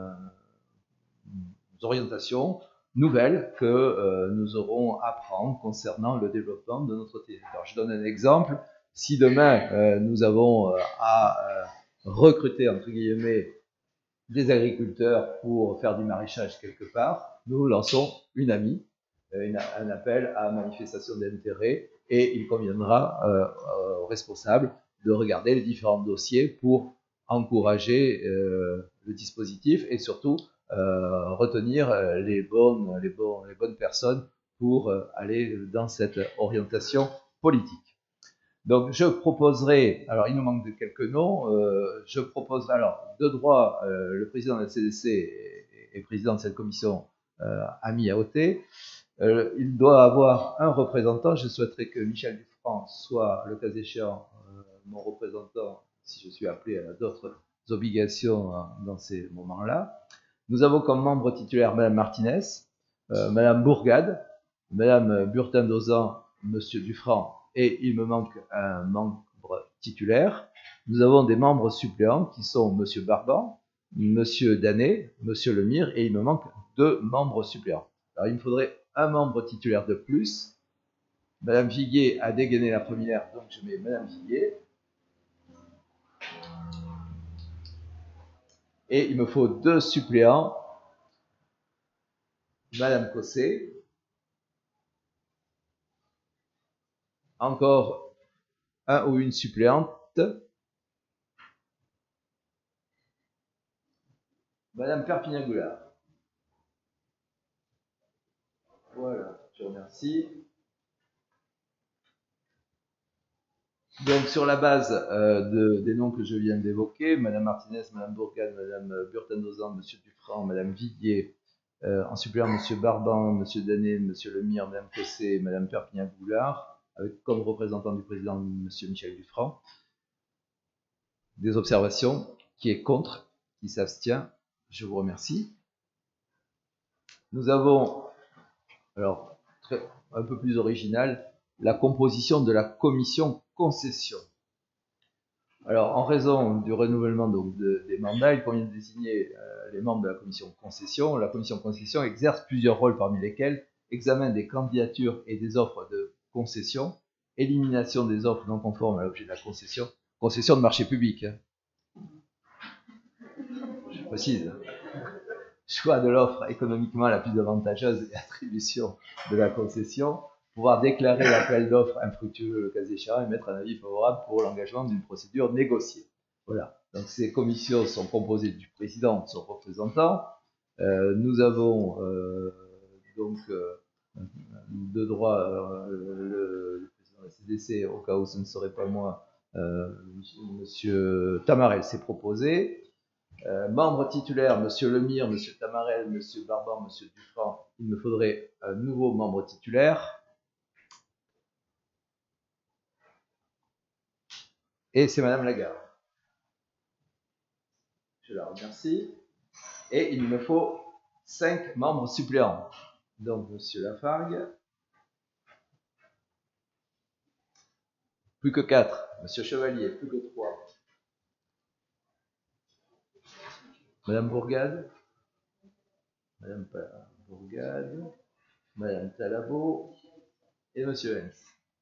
Speaker 1: orientations nouvelles que nous aurons à prendre concernant le développement de notre territoire. Je donne un exemple. Si demain nous avons à recruter, entre guillemets, des agriculteurs pour faire du maraîchage quelque part, nous lançons un appel à manifestation d'intérêt, et il conviendra aux responsables de regarder les différents dossiers pour encourager le dispositif et surtout retenir les bonnes personnes pour aller dans cette orientation politique. Donc, je proposerai, alors il nous manque de quelques noms, je proposerai, alors, de droit, le président de la CDC et président de cette commission, Ami Aoté, il doit avoir un représentant. Je souhaiterais que Michel Dufranc soit, le cas échéant, mon représentant, si je suis appelé à d'autres obligations dans ces moments-là. Nous avons comme membre titulaire Madame Martinez, Madame Bourgade, Madame Burtin-Dozan, Monsieur Dufranc, et il me manque un membre titulaire. Nous avons des membres suppléants qui sont Monsieur Barban, Monsieur Danet, Monsieur Lemire, et il me manque 2 membres suppléants. Alors il me faudrait un membre titulaire de plus. Madame Viguier a dégainé la première, donc je mets Madame Viguier. Et il me faut 2 suppléants. Madame Cossé. Encore un ou une suppléante. Madame Perpignan-Goulard. Voilà, je vous remercie. Donc, sur la base des noms que je viens d'évoquer, Madame Martinez, Madame Bourgade, Madame Burtin-Dozan, Monsieur Dufranc, Madame Viguier, en suppléant Monsieur Barban, Monsieur Danet, Monsieur Lemire, Madame Cossé, Madame Perpignan-Goulard, avec comme représentant du président Monsieur Michel Dufranc. Des observations? Qui est contre? Qui s'abstient? Je vous remercie. Nous avons, alors, un peu plus original, la composition de la commission concession. Alors, en raison du renouvellement donc, des mandats, il convient de désigner les membres de la commission concession. La commission concession exerce plusieurs rôles, parmi lesquels examen des candidatures et des offres de concession, élimination des offres non conformes à l'objet de la concession, concession de marché public. Hein. Je précise. Choix de l'offre économiquement la plus avantageuse et attribution de la concession, pouvoir déclarer l'appel d'offres infructueux le cas échéant et mettre un avis favorable pour l'engagement d'une procédure négociée. Voilà. Donc ces commissions sont composées du président, de son représentant. Nous avons donc de droit le président de la CDC, au cas où ce ne serait pas moi, Monsieur Tamarel s'est proposé. Membre titulaire, Monsieur Lemire, Monsieur Tamarel, Monsieur Barban, Monsieur Dufranc, il me faudrait un nouveau membre titulaire. Et c'est Madame Lagarde. Je la remercie. Et il me faut 5 membres suppléants. Donc Monsieur Lafargue. Plus que 4. Monsieur Chevalier, plus que 3. Madame Bourgade. Madame Bourgade. Madame Talabot. Et Monsieur Hens.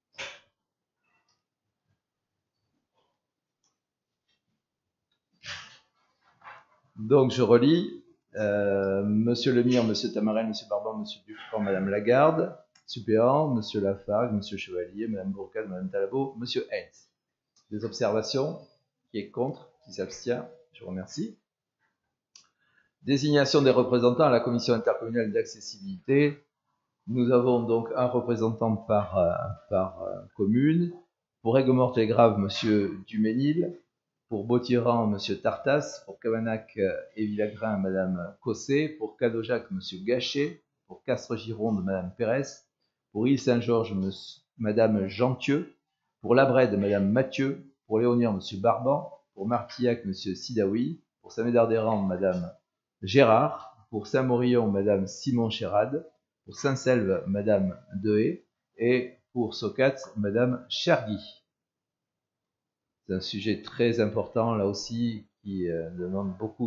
Speaker 1: Donc je relis, Monsieur Lemire, Monsieur Tamarel, Monsieur Barban, Monsieur Dufranc, Madame Lagarde, suppléant, Monsieur Lafargue, Monsieur Chevalier, Madame Bourgade, Madame Talabot, Monsieur Hens. Des observations? Qui est contre? Qui s'abstient? Je vous remercie. Désignation des représentants à la commission intercommunale d'accessibilité. Nous avons donc un représentant par commune. Pour Aigues-Mortes-et-Graves, Monsieur Duménil. Pour Bautiran, M. Tartas. Pour Cavanac et Villagrin, Mme Cossé. Pour Cadojac, M. Gachet. Pour Castres-Gironde, Mme Pérez. Pour Île-Saint-Georges, Mme Gentieux. Pour Labrède, Mme Mathieu. Pour Léonière, M. Barban. Pour Martillac, M. Sidaoui. Pour Saint-Médard-des-Rangs, Mme Gérard. Pour Saint-Morillon, Mme Simon Chérade. Pour Saint-Selve, Mme Dehé. Et pour Socat, Mme Chergui. C'est un sujet très important, là aussi, qui demande beaucoup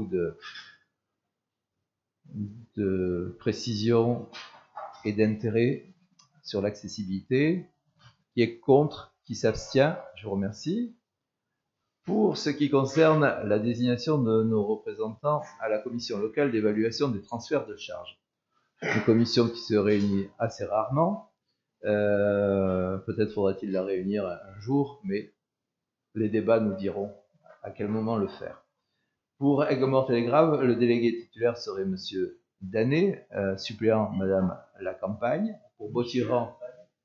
Speaker 1: de précision et d'intérêt sur l'accessibilité. Qui est contre? Qui s'abstient? Je vous remercie. Pour ce qui concerne la désignation de nos représentants à la commission locale d'évaluation des transferts de charges, une commission qui se réunit assez rarement, peut-être faudra-t-il la réunir un jour, mais les débats nous diront à quel moment le faire. Pour Aigues-Mortes-et-les-Graves, le délégué titulaire serait M. Danet, suppléant Mme Lacampagne. Pour Bottiran,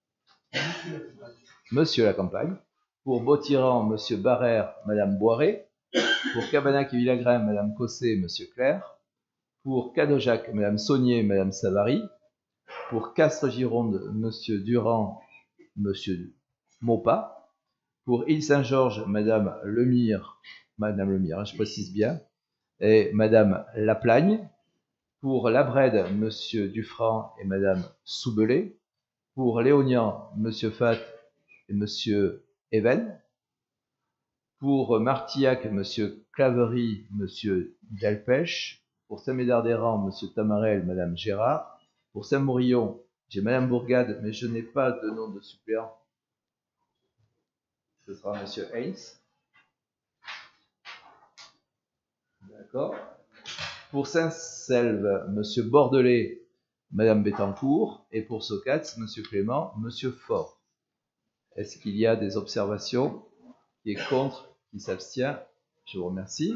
Speaker 1: M. Lacampagne. Pour Bottiran, M. Barrère, Mme Boiré. Pour Cabanac et Villagrain, Mme Cosset, M. Clerc. Pour Cadojac, Mme Saunier, Mme Savary. Pour Castres-Gironde, M. Durand, M. Maupas. Pour Île-Saint-Georges, Mme Lemire, je précise bien, et Madame Laplagne. Pour Labrède, M. Dufranc et Madame Soubelé. Pour Léognan, M. Fat et M. Even. Pour Martillac, M. Claverie, M. Delpech. Pour Saint-Médard-des-Rangs, M. Tamarel, Madame Gérard. Pour Saint-Morillon, j'ai Madame Bourgade, mais je n'ai pas de nom de suppléant. Ce sera M. Haynes. D'accord. Pour Saint-Selve, M. Bordelais, Mme Bettencourt. Et pour Socats, M. Clément, M. Faure. Est-ce qu'il y a des observations? Qui est contre? Qui s'abstient? Je vous remercie.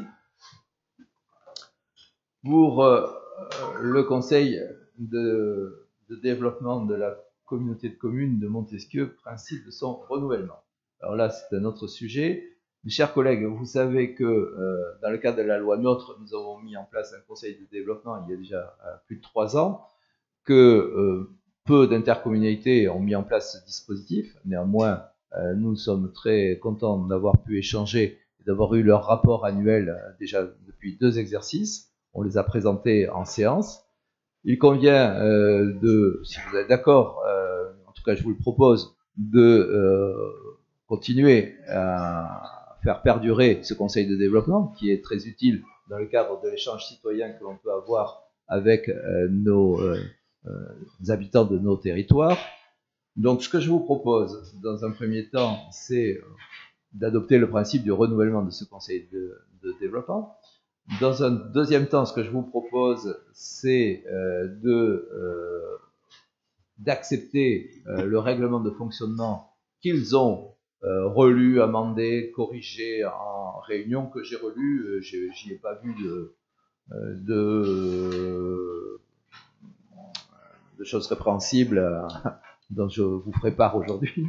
Speaker 1: Pour le conseil de développement de la communauté de communes de Montesquieu, principe de son renouvellement. Alors là, c'est un autre sujet. Mes chers collègues, vous savez que dans le cadre de la loi NOTRe, nous avons mis en place un conseil de développement il y a déjà plus de 3 ans, que peu d'intercommunalités ont mis en place ce dispositif. Néanmoins, nous sommes très contents d'avoir pu échanger et d'avoir eu leur rapport annuel déjà depuis 2 exercices. On les a présentés en séance. Il convient si vous êtes d'accord, en tout cas je vous le propose, de continuer à faire perdurer ce conseil de développement qui est très utile dans le cadre de l'échange citoyen que l'on peut avoir avec nos habitants de nos territoires. Donc ce que je vous propose dans un premier temps, c'est d'adopter le principe du renouvellement de ce conseil de développement. Dans un deuxième temps, ce que je vous propose, c'est d'accepter le règlement de fonctionnement qu'ils ont relu, amendé, corrigé en réunion, que j'ai relu. J'y ai pas vu de choses répréhensibles dont je vous ferai part aujourd'hui.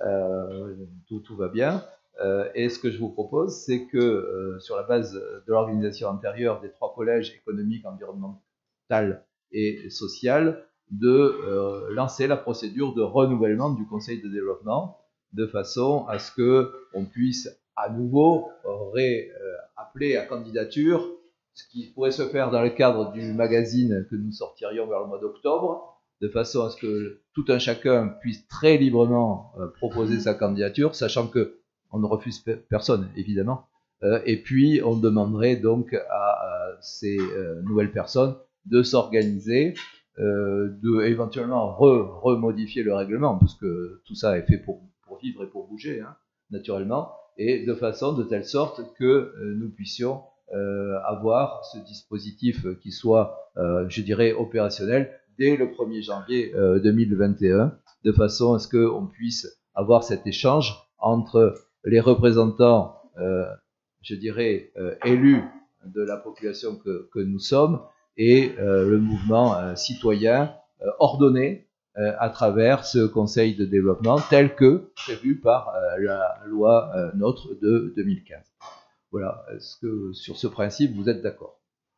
Speaker 1: Tout va bien. Et ce que je vous propose, c'est que sur la base de l'organisation antérieure des 3 collèges économiques, environnemental et social, de lancer la procédure de renouvellement du conseil de développement, de façon à ce qu'on puisse à nouveau appeler à candidature, ce qui pourrait se faire dans le cadre du magazine que nous sortirions vers le mois d'octobre, de façon à ce que tout un chacun puisse très librement proposer sa candidature, sachant que on ne refuse personne, évidemment. Et puis, on demanderait donc à ces nouvelles personnes de s'organiser, de éventuellement remodifier le règlement, parce que tout ça est fait pour vivre et pour bouger, hein, naturellement, et de telle sorte que nous puissions avoir ce dispositif qui soit, je dirais, opérationnel dès le 1er janvier 2021, de façon à ce qu'on puisse avoir cet échange entre les représentants, je dirais, élus de la population que nous sommes et le mouvement citoyen ordonné à travers ce conseil de développement tel que prévu par la loi NOTRe de 2015. Voilà, est-ce que sur ce principe vous êtes d'accord?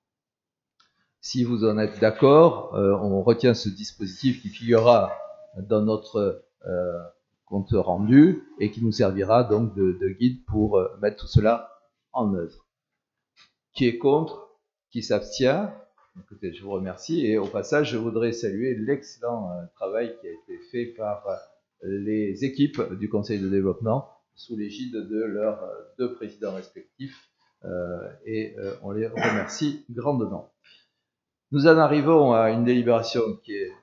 Speaker 1: Si vous en êtes d'accord, on retient ce dispositif qui figurera dans notre compte rendu et qui nous servira donc de guide pour mettre tout cela en œuvre. Qui est contre? Qui s'abstient? Écoutez, je vous remercie et au passage, je voudrais saluer l'excellent travail qui a été fait par les équipes du Conseil de développement sous l'égide de leurs 2 présidents respectifs et on les remercie grandement. Nous en arrivons à une délibération qui est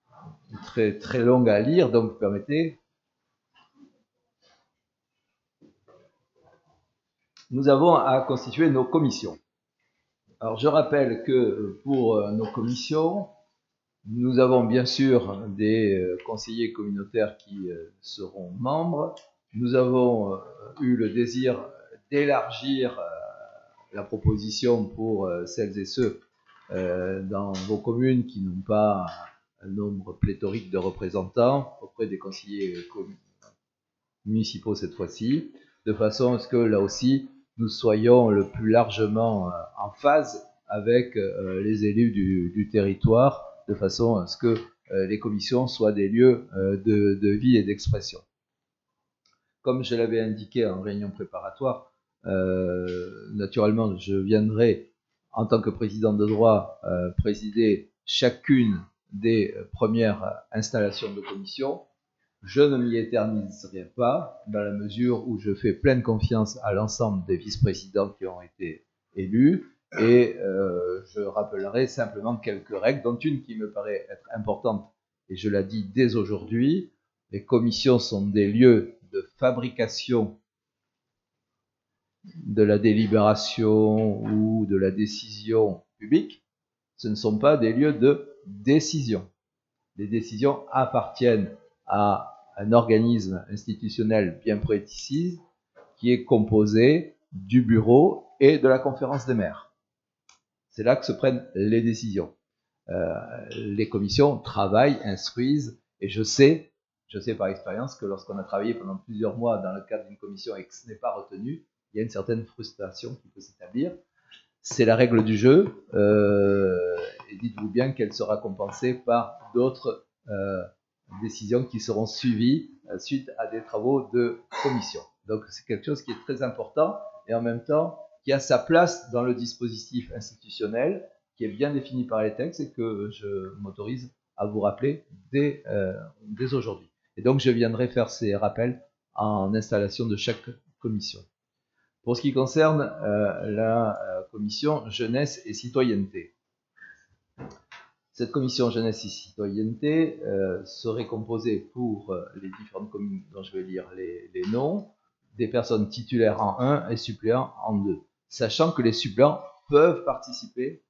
Speaker 1: très longue à lire, donc permettez. nous avons à constituer nos commissions. Alors, je rappelle que pour nos commissions, nous avons bien sûr des conseillers communautaires qui seront membres. Nous avons eu le désir d'élargir la proposition pour celles et ceux dans vos communes qui n'ont pas un nombre pléthorique de représentants auprès des conseillers municipaux cette fois-ci, de façon à ce que là aussi nous soyons le plus largement en phase avec les élus du territoire, de façon à ce que les commissions soient des lieux de vie et d'expression. Comme je l'avais indiqué en réunion préparatoire, naturellement, je viendrai, en tant que président de droit, présider chacune des premières installations de commission. Je ne m'y éterniserai pas, dans la mesure où je fais pleine confiance à l'ensemble des vice-présidents qui ont été élus, et je rappellerai simplement quelques règles, dont une qui me paraît être importante, et je la dis dès aujourd'hui: les commissions sont des lieux de fabrication de la délibération ou de la décision publique. Ce ne sont pas des lieux de décision. Les décisions appartiennent à un organisme institutionnel bien précis qui est composé du bureau et de la conférence des maires. C'est là que se prennent les décisions. Les commissions travaillent, instruisent, et je sais par expérience que lorsqu'on a travaillé pendant plusieurs mois dans le cadre d'une commission et que ce n'est pas retenu, il y a une certaine frustration qui peut s'établir. C'est la règle du jeu, et dites-vous bien qu'elle sera compensée par d'autres décisions qui seront suivies suite à des travaux de commission. Donc c'est quelque chose qui est très important, et en même temps qui a sa place dans le dispositif institutionnel, qui est bien défini par les textes et que je m'autorise à vous rappeler dès aujourd'hui. Et donc je viendrai faire ces rappels en installation de chaque commission. Pour ce qui concerne la commission jeunesse et citoyenneté, cette commission jeunesse et citoyenneté serait composée pour les différentes communes dont je vais lire les noms, des personnes titulaires en 1 et suppléants en 2, sachant que les suppléants peuvent participer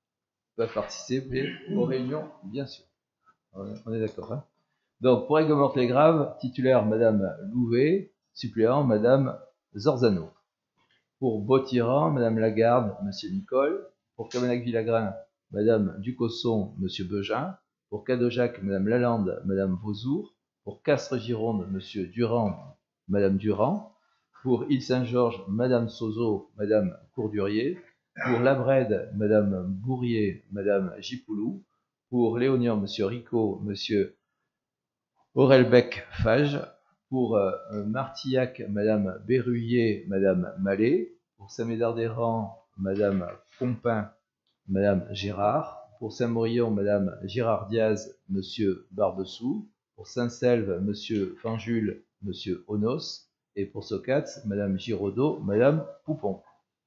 Speaker 1: aux réunions, bien sûr. On est d'accord, hein? Donc, pour Aigues-Mortes-les-Graves, titulaire Madame Louvet, suppléant Madame Zorzano. Pour Bottiran, Madame Lagarde, Monsieur Nicole. Pour Cabanac-Villagrin, Madame Ducosson, Monsieur Beugin. Pour Cadojac, Madame Lalande, Madame Vauzour. Pour Castres-Gironde, Monsieur Durand, Madame Durand. Pour Île-Saint-Georges, Madame Sozo, Madame Courdurier. Pour Labrède, Madame Bourrier, Madame Gipoulou. Pour Léognan, Monsieur Ricot, Monsieur Aurelbec-Fage. Pour Martillac, Madame Berruyer, Madame Mallet. Pour Saint-Médard-des-Rangs, Madame Pompin, Madame Gérard. Pour Saint-Morillon, Madame Girard-Diaz, Monsieur Barbessou. Pour Saint-Selve, Monsieur Fanjul, Monsieur Onos. Et pour Socats, Madame Giraudot, Madame Poupon.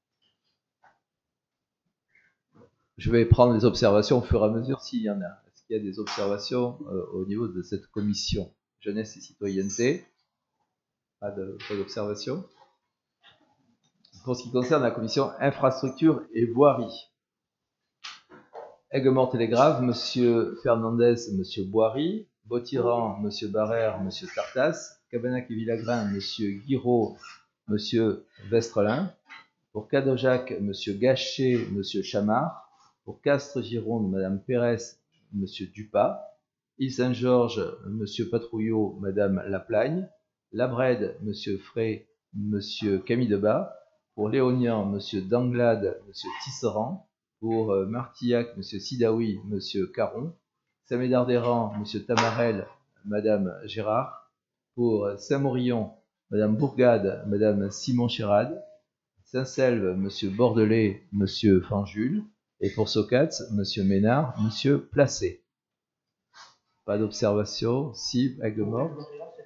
Speaker 1: Je vais prendre les observations au fur et à mesure s'il y en a. Est-ce qu'il y a des observations au niveau de cette commission jeunesse et citoyenneté? Pas d'observation. Pour ce qui concerne la commission infrastructure et voirie, Aigues-Mortes-les-Graves, Monsieur Fernandez, Monsieur Boiry. Bottiran, Monsieur Barrère, Monsieur Tartas. Cabanac et Villagrin, Monsieur Guiraud, Monsieur Vestrelin. Pour Cadojac, Monsieur Gachet, Monsieur Chamard. Pour Castres-Gironde, Madame Pérez, Monsieur Dupas. Île-Saint-Georges, Monsieur Patrouillot, Madame Laplagne. Labrède, Monsieur Frey, Monsieur Camille Debat. Pour Léognan, Monsieur Danglade, Monsieur Tisserand. Pour Martillac, Monsieur Sidaoui, Monsieur Caron. Saint-Médard-des-Rangs, Monsieur Tamarel, Madame Gérard. Pour Saint-Morillon, Madame Bourgade, Madame Simon-Chérade. Saint-Selve, Monsieur Bordelais, Monsieur Fanjul. Et pour Socats, Monsieur Ménard, Monsieur Placé. Pas d'observation. Si, Aigues-Mortes.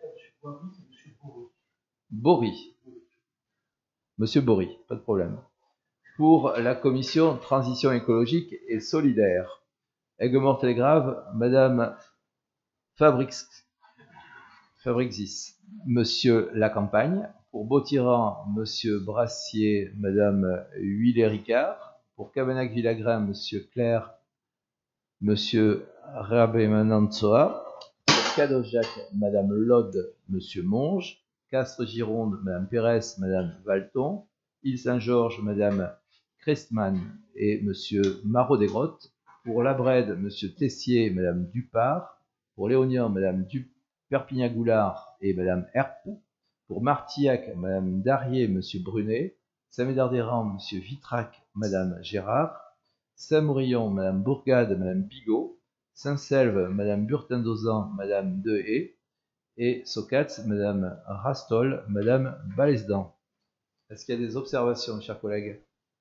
Speaker 1: Bory. Monsieur Bory, pas de problème. Pour la commission transition écologique et solidaire, Aigues-Mortes-les-Graves, Madame Fabrixis, Monsieur Lacampagne. Pour Beautiran, Monsieur Brassier, Madame Huillet-Ricard. Pour Cabanac-Villagrain, Monsieur Claire, Monsieur Rabé-Manantsoa. Pour Cadojac, Madame Lode, Monsieur Monge. Castres-Gironde, Madame Pérez, Madame Valton. Île-Saint-Georges, Madame Crestman et Monsieur Marot-des-Grottes. Pour Labrède, Monsieur Tessier, Madame Dupart. Pour Léognan, Madame Perpignan-Goulard et Madame Herpe. Pour Martillac, Madame Darrier, Monsieur Brunet. Saint-Médard-des-Rangs, Monsieur Vitrac, Madame Gérard. Saint-Morillon, Madame Bourgade, Madame Bigot. Saint-Selve, Madame Burtin-Dozan, Madame Dehaye. Et Socats, Madame Rastol, Madame Balesdan. Est-ce qu'il y a des observations, chers collègues?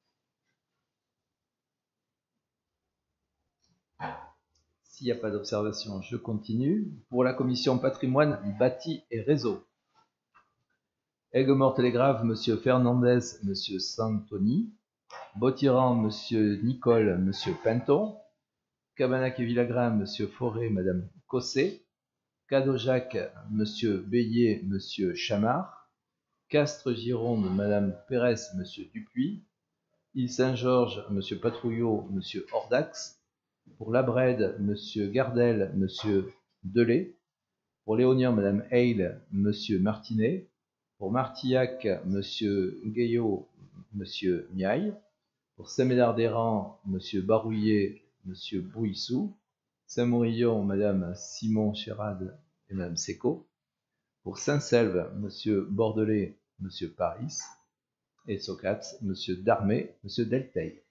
Speaker 1: S'il n'y a pas d'observation, je continue. Pour la commission patrimoine, bâti et réseau. Aigues-Mortes-les-Graves, Monsieur Fernandez, Monsieur Santoni. Beautiran, Monsieur Nicole, Monsieur Pinton. Cabanac et Villagrain, Monsieur Forêt, Madame Cossé. Cadojac, Monsieur Bélier, Monsieur Chamard. Castres-Gironde, Madame Pérez, Monsieur Dupuis. Île-Saint-Georges, Monsieur Patrouillot, Monsieur Ordax. Pour Labrède, Monsieur Gardel, Monsieur Delay. Pour Léognan, Madame Hale, Monsieur Martinet. Pour Martillac, Monsieur Gaillot, Monsieur Miaille. Pour Saint-Médard-des-Rangs, Monsieur Barouillet, Monsieur Bouissou. Saint-Morillon, Madame Simon Chérade et Madame Seco. Pour Saint-Selve, Monsieur Bordelais, Monsieur Paris. Et Socats, Monsieur Darmé, Monsieur Delteil.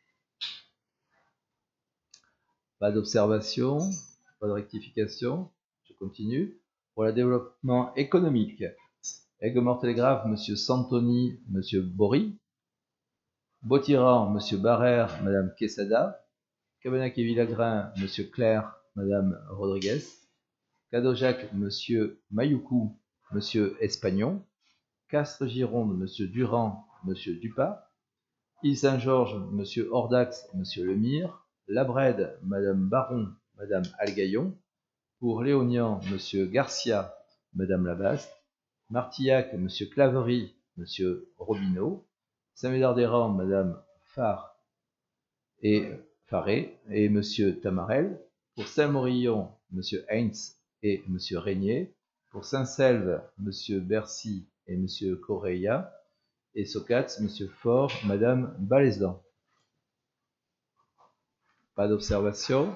Speaker 1: Pas d'observation, pas de rectification. Je continue. Pour le développement économique, Aigues-Mortes-les-Graves, Monsieur Santoni, Monsieur Bory. Beautiran, Monsieur Barrère, Madame Quesada. Cabanac et Villagrain, Monsieur Claire, Madame Rodriguez. Cadojac, Monsieur Mayoukou, Monsieur Espagnon. Castres-Gironde, Monsieur Durand, Monsieur Dupas. Île-Saint-Georges, Monsieur Ordax, Monsieur Lemire. Labrède, Madame Baron, Madame Algaillon. Pour Léognan, Monsieur Garcia, Madame Labaste. Martillac, Monsieur Claverie, Monsieur Robineau. Saint-Médard-des-Rangs, Madame Faré et Monsieur Tamarel. Pour Saint-Morillon, Monsieur Heinz et Monsieur Régnier. Pour Saint-Selve, Monsieur Bercy et Monsieur Correia. Et Socats, Monsieur Faure, Madame Balesdan. Pas d'observation.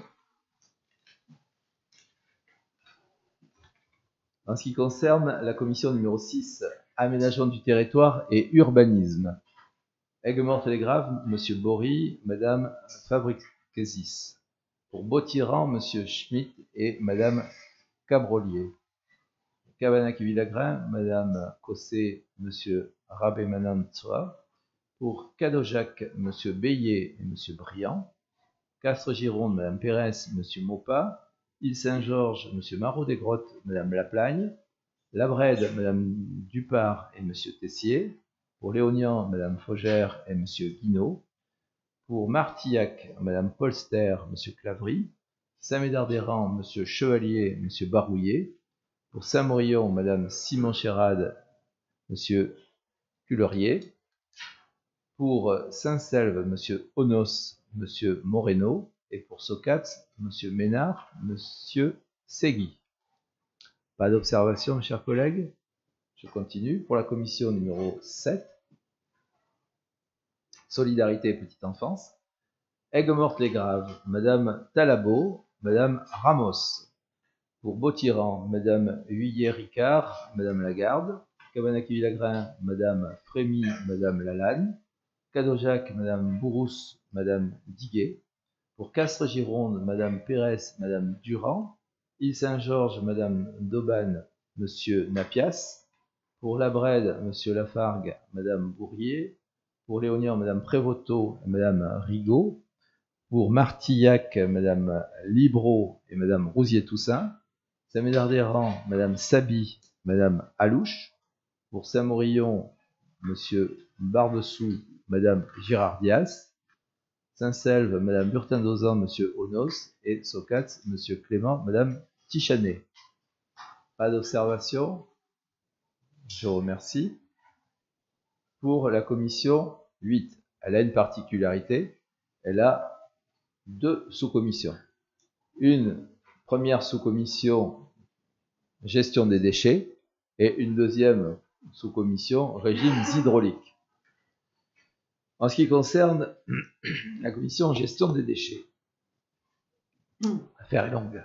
Speaker 1: En ce qui concerne la commission numéro 6, aménagement du territoire et urbanisme. Aigues-Mortes-les-Graves, Monsieur Bory, Madame Fabricius. Pour Beautiran, Monsieur Schmitt et Madame Cabrolier. Cabanac et Villagrain, Madame Cossé, Monsieur Rabé-Manantsoa. Pour Cadojac, Monsieur Bélier et Monsieur Briand. Castres-Gironde, Madame Pérez, Monsieur Maupas. Île-Saint-Georges, Monsieur Marot-des-Grottes, Madame Laplagne. Labrède, Madame Dupart et Monsieur Tessier. Pour Léognan, Madame Faugère et Monsieur Guinaud. Pour Martillac, Madame Polster, Monsieur Claverie. Saint-Médard-des-Rangs, Monsieur Chevalier, Monsieur Barouillet. Pour Saint-Morillon, Madame Simon Chérade, Monsieur Cullerier. Pour Saint-Selve, Monsieur Onos, Monsieur Moreno. Et pour Socats, Monsieur Ménard, Monsieur Segui. Pas d'observation, mes chers collègues. Je continue. Pour la commission numéro 7, Solidarité et Petite Enfance. Aigues-Mortes-les-Graves, Madame Talabot, Madame Ramos. Pour Beautiran, Madame Huillet-Ricard, Madame Lagarde. Cabanac et Villagrain, Madame Frémy, Madame Lalanne. Cadojac, Madame Bourrousse, Madame Diguet. Pour Castres-Gironde, Madame Pérez, Madame Durand. Île-Saint-Georges, Madame Dauban, Monsieur Napias. Pour Labrède, Monsieur Lafargue, Madame Bourrier. Pour Léognan, Madame Prévoto et Madame Rigaud. Pour Martillac, Madame Libreau et Madame Rousier-Toussaint. Saint-Médard-des-Rangs, Madame Sabi, Madame Alouche. Pour Saint-Morillon, Monsieur Barbessou, Madame Girardias. Saint-Selve, Madame Burtin-Dozan, Monsieur Onos. Et Socats, Monsieur Clément, Madame Tichanet. Pas d'observation. Je vous remercie. pour la commission 8. Elle a une particularité, elle a 2 sous-commissions. Une première sous-commission gestion des déchets et une deuxième sous-commission régimes hydrauliques. En ce qui concerne la commission gestion des déchets, l'affaire est longue.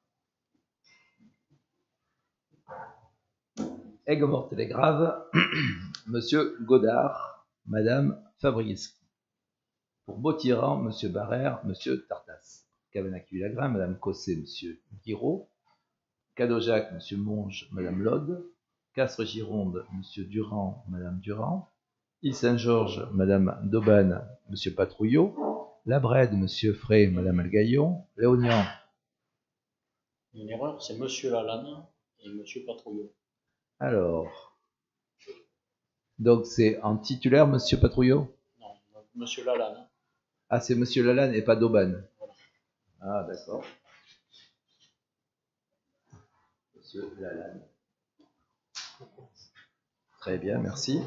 Speaker 1: Aigues-Mortes-les-Graves, Monsieur Godard, Madame Fabrice. Pour Beautiran, Monsieur Barrère, Monsieur Tartas. Cavanac-Villagrin, Madame Cossé, Monsieur Guiraud. Cadojac, Monsieur Monge, Madame Lode. Castres-Gironde, Monsieur Durand, Madame Durand. Île-Saint-Georges, Madame Dauban, Monsieur Patrouillot. Labrède, Monsieur Frey, Madame Algaillon. Léognan.
Speaker 2: Une erreur, c'est Monsieur Lalanne et Monsieur Patrouillot.
Speaker 1: Alors, donc c'est en titulaire Monsieur Patrouillot?
Speaker 2: Non, Monsieur Lalanne.
Speaker 1: Ah, c'est Monsieur Lalanne et pas Dauban.
Speaker 2: Voilà.
Speaker 1: Ah, d'accord. Monsieur Lalanne. Très bien, merci.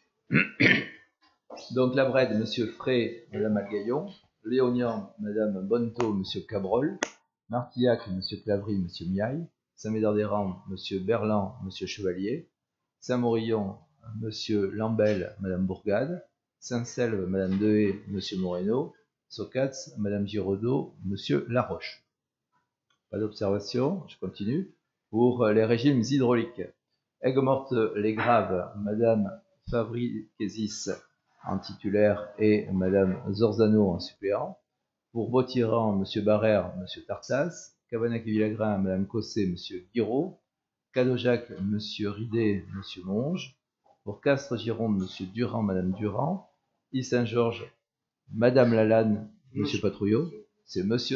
Speaker 1: Donc, Labrède, Monsieur Frey, Madame Algaillon. Léognan, Madame Bonnetot, Monsieur Cabrol. Martillac, Monsieur Clavry, Monsieur Miaille. Saint-Médard-des-Rangs, Monsieur Berland, Monsieur Chevalier. Saint-Morillon, Monsieur Lambel, Madame Bourgade. Saint-Selve, Madame Dehaye, Monsieur Moreno. Socats, Madame Giraudot, Monsieur Laroche. Pas d'observation, je continue. Pour les régimes hydrauliques, Aigues-Mortes-les-Graves, Madame Fabri-Kézis en titulaire et Madame Zorzano en suppléant. Pour Beautiran, Monsieur Barrère, Monsieur Tartas. Cavanac-Villagrin, Madame Cossé, Monsieur Guiraud. Cadojac, Monsieur Ridé, Monsieur Monge. Pour Castres-Gironde, Monsieur Durand, Madame Durand. Île-Saint-Georges, Madame Lalanne, Monsieur Patrouillot. C'est Monsieur.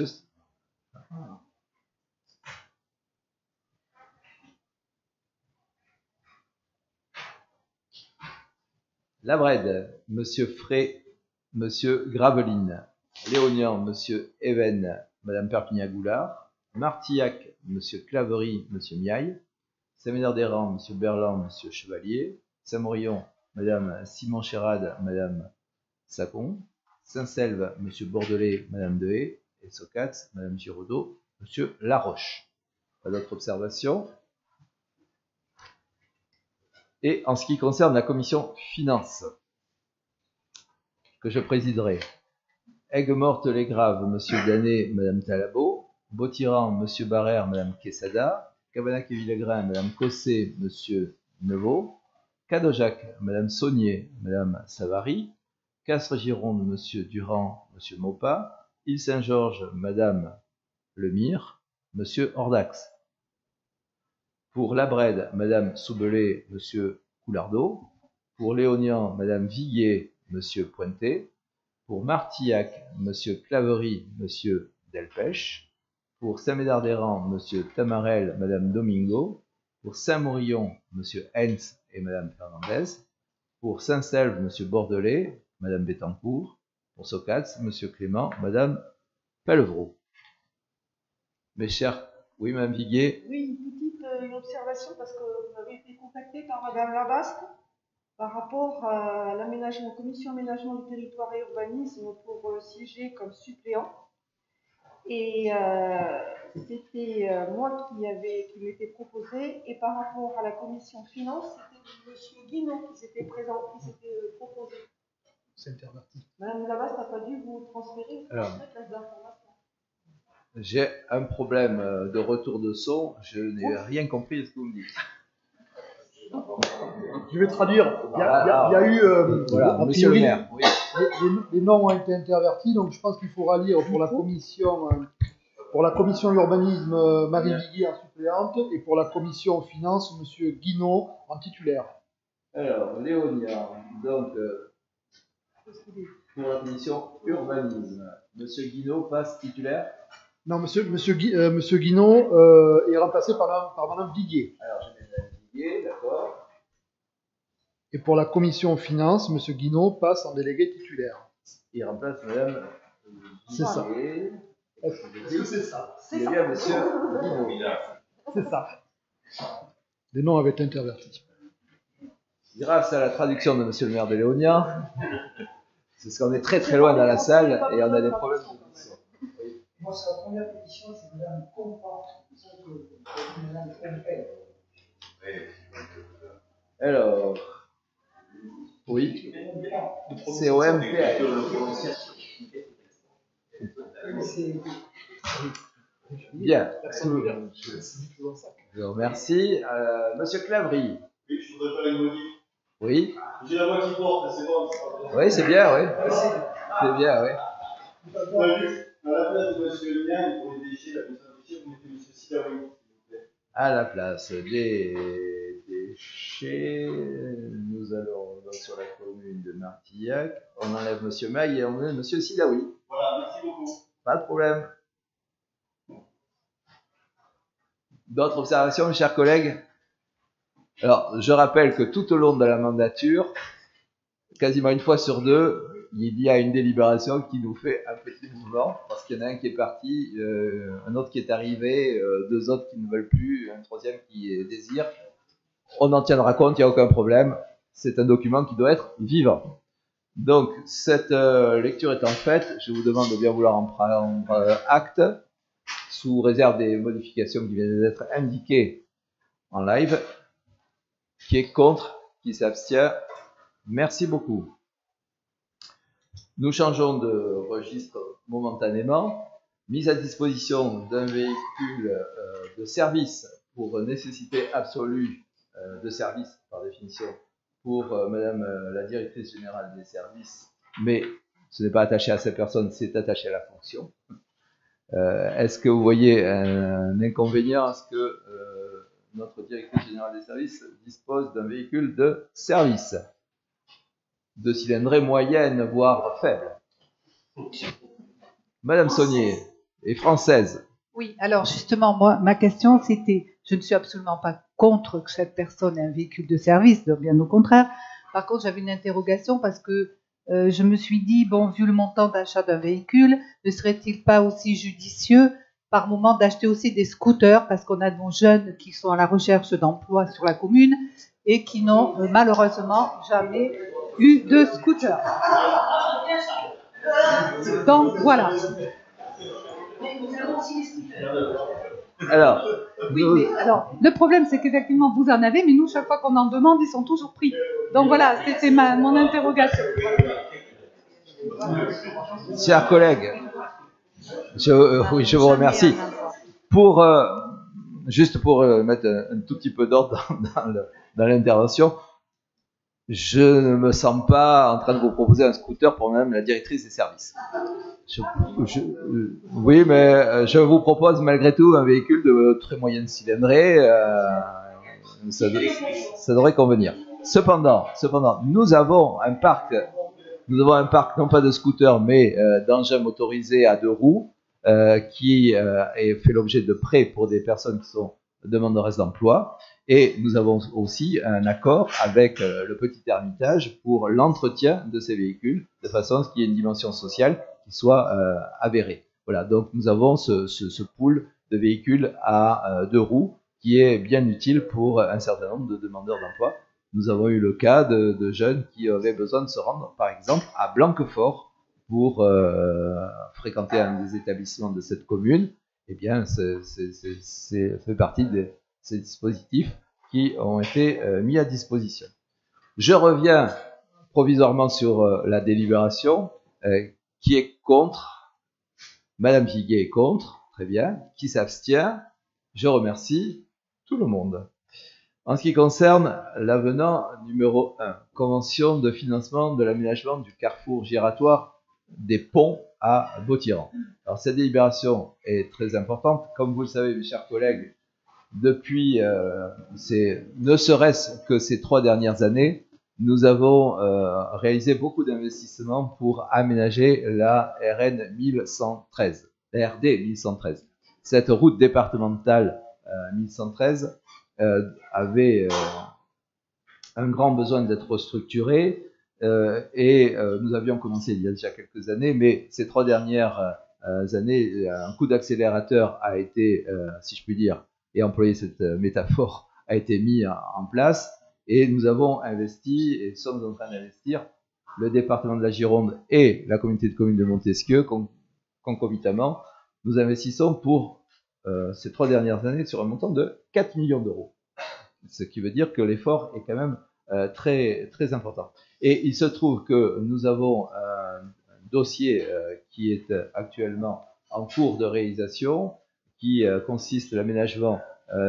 Speaker 1: Labrède, Monsieur Frey, Monsieur Graveline. Léognan, Monsieur Even, Madame Perpignan-Goulard. Martillac, Monsieur Clavery, Monsieur Miaille. Saint-Médard-des-Rangs, Monsieur Berland, Monsieur Chevalier. Saint-Morillon, Madame Simon-Chérade, Madame Sacon. Saint-Selve, Monsieur Bordelais, Madame Dehaye. Et Socats, Madame Giraudot, Monsieur Laroche. Pas d'autres observations? Et en ce qui concerne la commission finances, que je présiderai, Aigues-Mortes-les-Graves, Monsieur Danet, Madame Talabot. Beautiran, Monsieur Barrère, Madame Quesada. Cavanac-Villagrin, Madame Cossé, Monsieur Neveu. Cadojac, Madame Saunier, Madame Savary. Castres-Gironde, Monsieur Durand, Monsieur Maupas. Île-Saint-Georges, Madame Lemire, Monsieur Ordax. Pour Labrède, Madame Soubelé, Monsieur Coulardeau. Pour Léognan, Madame Viguier, Monsieur Pointet. Pour Martillac, Monsieur Clavery, Monsieur Delpech. Pour Saint-Médard-des-Rangs, Monsieur Tamarel, Madame Domingo. Pour Saint-Morillon, Monsieur Hens et Madame Fernandez. Pour Saint-Selve, Monsieur Bordelais, Madame Bettencourt. Pour Socats, Monsieur Clément, Madame Pellevreau. Mes chers, oui, Madame Viguier.
Speaker 3: Oui, une petite observation parce que vous avez été contacté par Madame Labaste par rapport à l'aménagement, commission aménagement du territoire et urbanisme pour siéger comme suppléant. Et c'était moi qui m'était proposé. Et par rapport à la commission finance, c'était Monsieur Guinaud qui s'était proposé.
Speaker 4: C'est interverti.
Speaker 3: Madame Labaste n'a pas dû vous transférer les informations.
Speaker 1: J'ai un problème de retour de son. Je n'ai rien compris de ce que vous me dites.
Speaker 4: Je vais traduire. Il y a eu.
Speaker 1: Voilà, Monsieur le maire. Oui.
Speaker 4: Les noms ont été intervertis, donc je pense qu'il faudra lire pour la commission urbanisme Marie Viguier en suppléante et pour la commission finance Monsieur Guinaud en titulaire.
Speaker 1: Alors, Léonia, donc pour la commission urbanisme, Monsieur Guinaud passe titulaire.
Speaker 4: Non, Monsieur Guinaud est remplacé par Madame Viguier.
Speaker 1: Alors, je mets Madame Viguier, d'accord.
Speaker 4: Et pour la commission finance, Monsieur Guinaud passe en délégué titulaire.
Speaker 1: Il remplace Madame
Speaker 4: C'est ça.
Speaker 1: Est-ce que c'est ça? C'est bien Monsieur Guinaud.
Speaker 4: C'est ça. Les noms avaient été intervertis.
Speaker 1: grâce à la traduction de Monsieur le maire de Léonien, parce qu'on est très très loin dans la salle et on a des problèmes de connexion.
Speaker 5: Moi, c'est la première pétition, c'est Madame Compa. Madame Compa.
Speaker 1: Alors, oui, c'est OMPA. Bien. Je vous remercie. Monsieur Clavry.
Speaker 6: Oui, je voudrais faire une modif.
Speaker 1: Oui.
Speaker 6: J'ai la voix qui porte, c'est bon.
Speaker 1: Oui, c'est bien, oui. C'est bien, oui.
Speaker 6: À la place de monsieur Le Mien, pour les déchets, la personne des déchets, vous mettez monsieur Sidaoui, s'il vous plaît.
Speaker 1: À la place des déchets, nous allons donc sur la commune de Martillac. On enlève monsieur Maille et on met monsieur Sidaoui.
Speaker 6: Voilà, merci beaucoup.
Speaker 1: Pas de problème. D'autres observations, mes chers collègues? Alors, je rappelle que tout au long de la mandature, quasiment une fois sur deux, il y a une délibération qui nous fait un petit mouvement, parce qu'il y en a un qui est parti, un autre qui est arrivé, deux autres qui ne veulent plus, un troisième qui désire. On en tiendra compte, il n'y a aucun problème. C'est un document qui doit être vivant. Donc, cette lecture étant faite, je vous demande de bien vouloir en prendre acte, sous réserve des modifications qui viennent d'être indiquées en live. Qui est contre? Qui s'abstient? Merci beaucoup. Nous changeons de registre momentanément. Mise à disposition d'un véhicule de service pour nécessité absolue de service, par définition, pour Madame la directrice générale des services, mais ce n'est pas attaché à cette personne, c'est attaché à la fonction. Est-ce que vous voyez un inconvénient à ce que notre directrice générale des services dispose d'un véhicule de service, de cylindrée moyenne, voire faible? Madame Saunier est française.
Speaker 7: Oui, alors justement, moi, ma question, c'était, je ne suis absolument pas contre que cette personne ait un véhicule de service, bien au contraire. Par contre, j'avais une interrogation parce que je me suis dit, bon, vu le montant d'achat d'un véhicule, ne serait-il pas aussi judicieux par moment d'acheter aussi des scooters, parce qu'on a de nos jeunes qui sont à la recherche d'emploi sur la commune et qui n'ont malheureusement jamais eu de scooter. Donc voilà.
Speaker 1: Alors,
Speaker 7: oui, mais alors, le problème, c'est qu'effectivement, vous en avez, mais nous, chaque fois qu'on en demande, ils sont toujours pris. Donc voilà, c'était mon interrogation.
Speaker 1: Chers collègues, oui, je vous remercie. Juste pour mettre un tout petit peu d'ordre dans l'intervention, je ne me sens pas en train de vous proposer un scooter pour Madame la directrice des services. Oui, mais je vous propose malgré tout un véhicule de très moyenne cylindrée. Ça devrait convenir. Cependant, nous avons un parc non pas de scooters, mais d'engins motorisés à deux roues qui fait l'objet de prêts pour des personnes qui sont demandeuses d'emploi. Et nous avons aussi un accord avec le Petit Hermitage pour l'entretien de ces véhicules, de façon à ce qu'il y ait une dimension sociale qui soit avérée. Voilà, donc nous avons ce pool de véhicules à deux roues qui est bien utile pour un certain nombre de demandeurs d'emploi. Nous avons eu le cas de jeunes qui avaient besoin de se rendre, par exemple, à Blanquefort pour fréquenter un des établissements de cette commune. Eh bien, c'est fait partie de ces dispositifs qui ont été mis à disposition. Je reviens provisoirement sur la délibération. Qui est contre? Madame Viguet est contre. Très bien. Qui s'abstient? Je remercie tout le monde. En ce qui concerne l'avenant numéro 1, convention de financement de l'aménagement du carrefour giratoire des ponts à Bottiran. Alors cette délibération est très importante. Comme vous le savez, mes chers collègues, depuis ne serait-ce que ces 3 dernières années, nous avons réalisé beaucoup d'investissements pour aménager la RN 1113, la RD 1113. Cette route départementale 1113 avait un grand besoin d'être restructurée et nous avions commencé il y a déjà quelques années, mais ces 3 dernières années, un coup d'accélérateur a été, si je puis dire, et employer cette métaphore, a été mis en place. Et nous avons investi et sommes en train d'investir, le département de la Gironde et la communauté de communes de Montesquieu, concomitamment. Nous investissons pour ces 3 dernières années sur un montant de 4 millions d'euros. Ce qui veut dire que l'effort est quand même très, très important. Et il se trouve que nous avons un dossier qui est actuellement en cours de réalisation, qui consiste à l'aménagement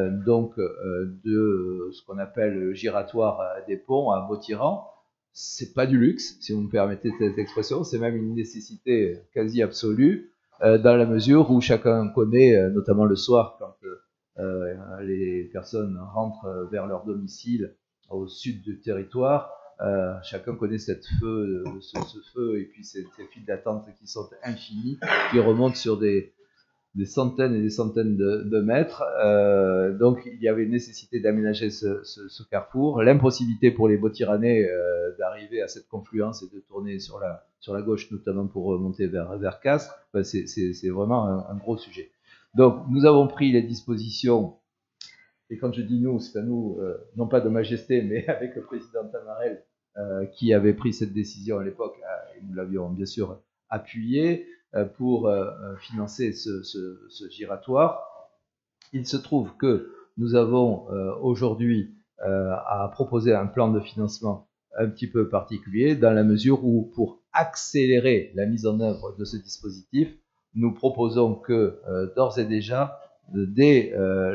Speaker 1: de ce qu'on appelle le giratoire des ponts à Vautiran. C'est pas du luxe, si vous me permettez cette expression, c'est même une nécessité quasi absolue, dans la mesure où chacun connaît, notamment le soir, quand les personnes rentrent vers leur domicile au sud du territoire, chacun connaît ce feu et puis ces files d'attente qui sont infinies, qui remontent sur des centaines et des centaines de mètres. Donc il y avait une nécessité d'aménager ce carrefour, l'impossibilité pour les Vautiranais d'arriver à cette confluence et de tourner sur la gauche, notamment pour remonter vers Castres. Enfin, c'est vraiment un gros sujet. Donc nous avons pris les dispositions, et quand je dis nous, c'est à nous, non pas de majesté, mais avec le président Tamarel, qui avait pris cette décision à l'époque, et nous l'avions bien sûr appuyé, pour financer ce giratoire. Il se trouve que nous avons aujourd'hui à proposer un plan de financement un petit peu particulier, dans la mesure où, pour accélérer la mise en œuvre de ce dispositif, nous proposons que d'ores et déjà, dès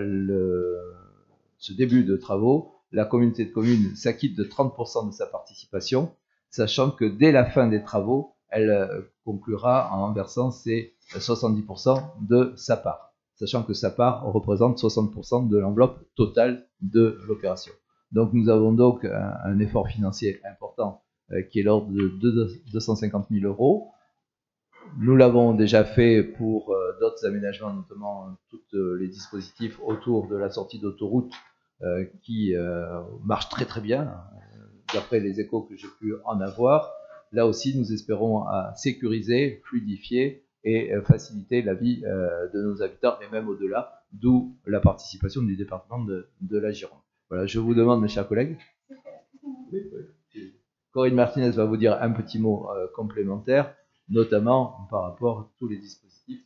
Speaker 1: ce début de travaux, la communauté de communes s'acquitte de 30% de sa participation, sachant que dès la fin des travaux, elle conclura en versant ses 70% de sa part, sachant que sa part représente 60% de l'enveloppe totale de l'opération. Donc nous avons donc un effort financier important qui est l'ordre de 250 000 euros. Nous l'avons déjà fait pour d'autres aménagements, notamment tous les dispositifs autour de la sortie d'autoroute qui marchent très très bien, d'après les échos que j'ai pu en avoir. Là aussi, nous espérons sécuriser, fluidifier et faciliter la vie de nos habitants, et même au-delà, d'où la participation du département de la Gironde. Voilà, je vous demande, mes chers collègues. Corinne Martinez va vous dire un petit mot complémentaire, notamment par rapport à tous les dispositifs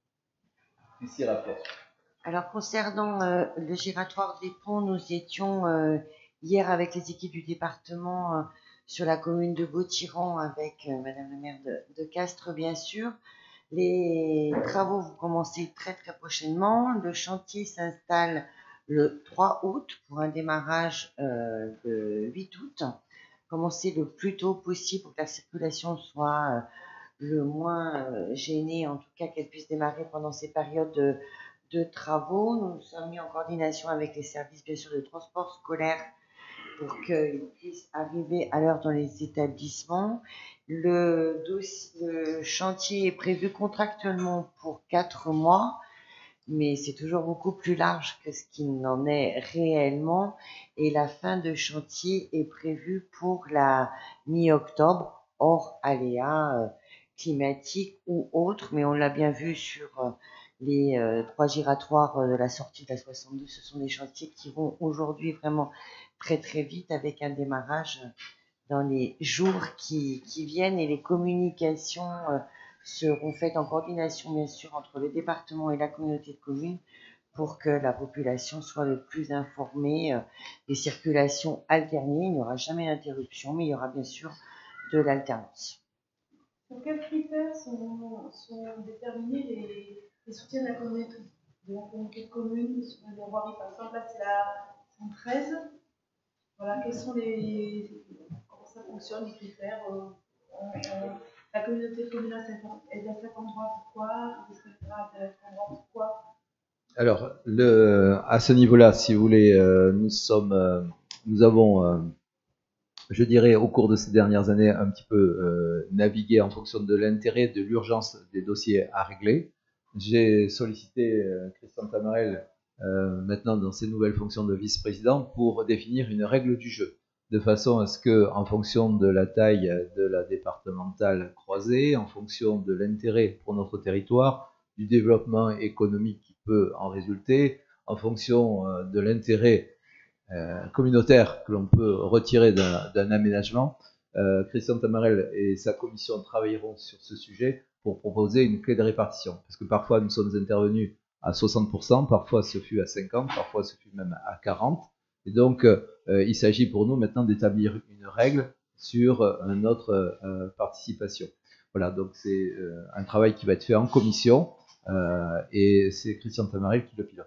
Speaker 1: ici rappelés.
Speaker 8: Alors, concernant le giratoire des ponts, nous étions hier avec les équipes du département sur la commune de Vautiran avec Madame la maire de Castres, bien sûr. Les travaux vont commencer très très prochainement. Le chantier s'installe le 3 août pour un démarrage le 8 août. Commencer le plus tôt possible pour que la circulation soit le moins gênée, en tout cas qu'elle puisse démarrer pendant ces périodes de travaux. Nous nous sommes mis en coordination avec les services, bien sûr, de transport scolaire pour qu'ils puissent arriver à l'heure dans les établissements. Le chantier est prévu contractuellement pour 4 mois, mais c'est toujours beaucoup plus large que ce qu'il n'en est réellement. Et la fin de chantier est prévue pour la mi-octobre, hors aléas climatiques ou autres, mais on l'a bien vu sur les 3 giratoires de la sortie de la 62, ce sont des chantiers qui vont aujourd'hui vraiment très très vite, avec un démarrage dans les jours qui viennent, et les communications seront faites en coordination bien sûr entre le département et la communauté de communes pour que la population soit le plus informée des circulations alternées. Il n'y aura jamais d'interruption, mais il y aura bien sûr de l'alternance.
Speaker 3: Sur quels critères sont déterminés les soutiens de la communauté de communes sur les voiries? Par exemple, là, c'est la 113. Voilà, quels sont comment ça fonctionne, les critères? La communauté de communes est à cet endroit, pourquoi? Est-ce qu'elle sera à cet endroit, pourquoi?
Speaker 1: Alors, à ce niveau-là, si vous voulez, nous avons, je dirais, au cours de ces dernières années, un petit peu navigué en fonction de l'intérêt, de l'urgence des dossiers à régler. J'ai sollicité Christian Tamarel, maintenant dans ses nouvelles fonctions de vice-président, pour définir une règle du jeu, de façon à ce que, en fonction de la taille de la départementale croisée, en fonction de l'intérêt pour notre territoire, du développement économique qui peut en résulter, en fonction de l'intérêt communautaires que l'on peut retirer d'un aménagement, Christian Tamarel et sa commission travailleront sur ce sujet pour proposer une clé de répartition. Parce que parfois nous sommes intervenus à 60%, parfois ce fut à 50%, parfois ce fut même à 40%. Et donc il s'agit pour nous maintenant d'établir une règle sur notre participation. Voilà, donc c'est un travail qui va être fait en commission et c'est Christian Tamarel qui le pilote.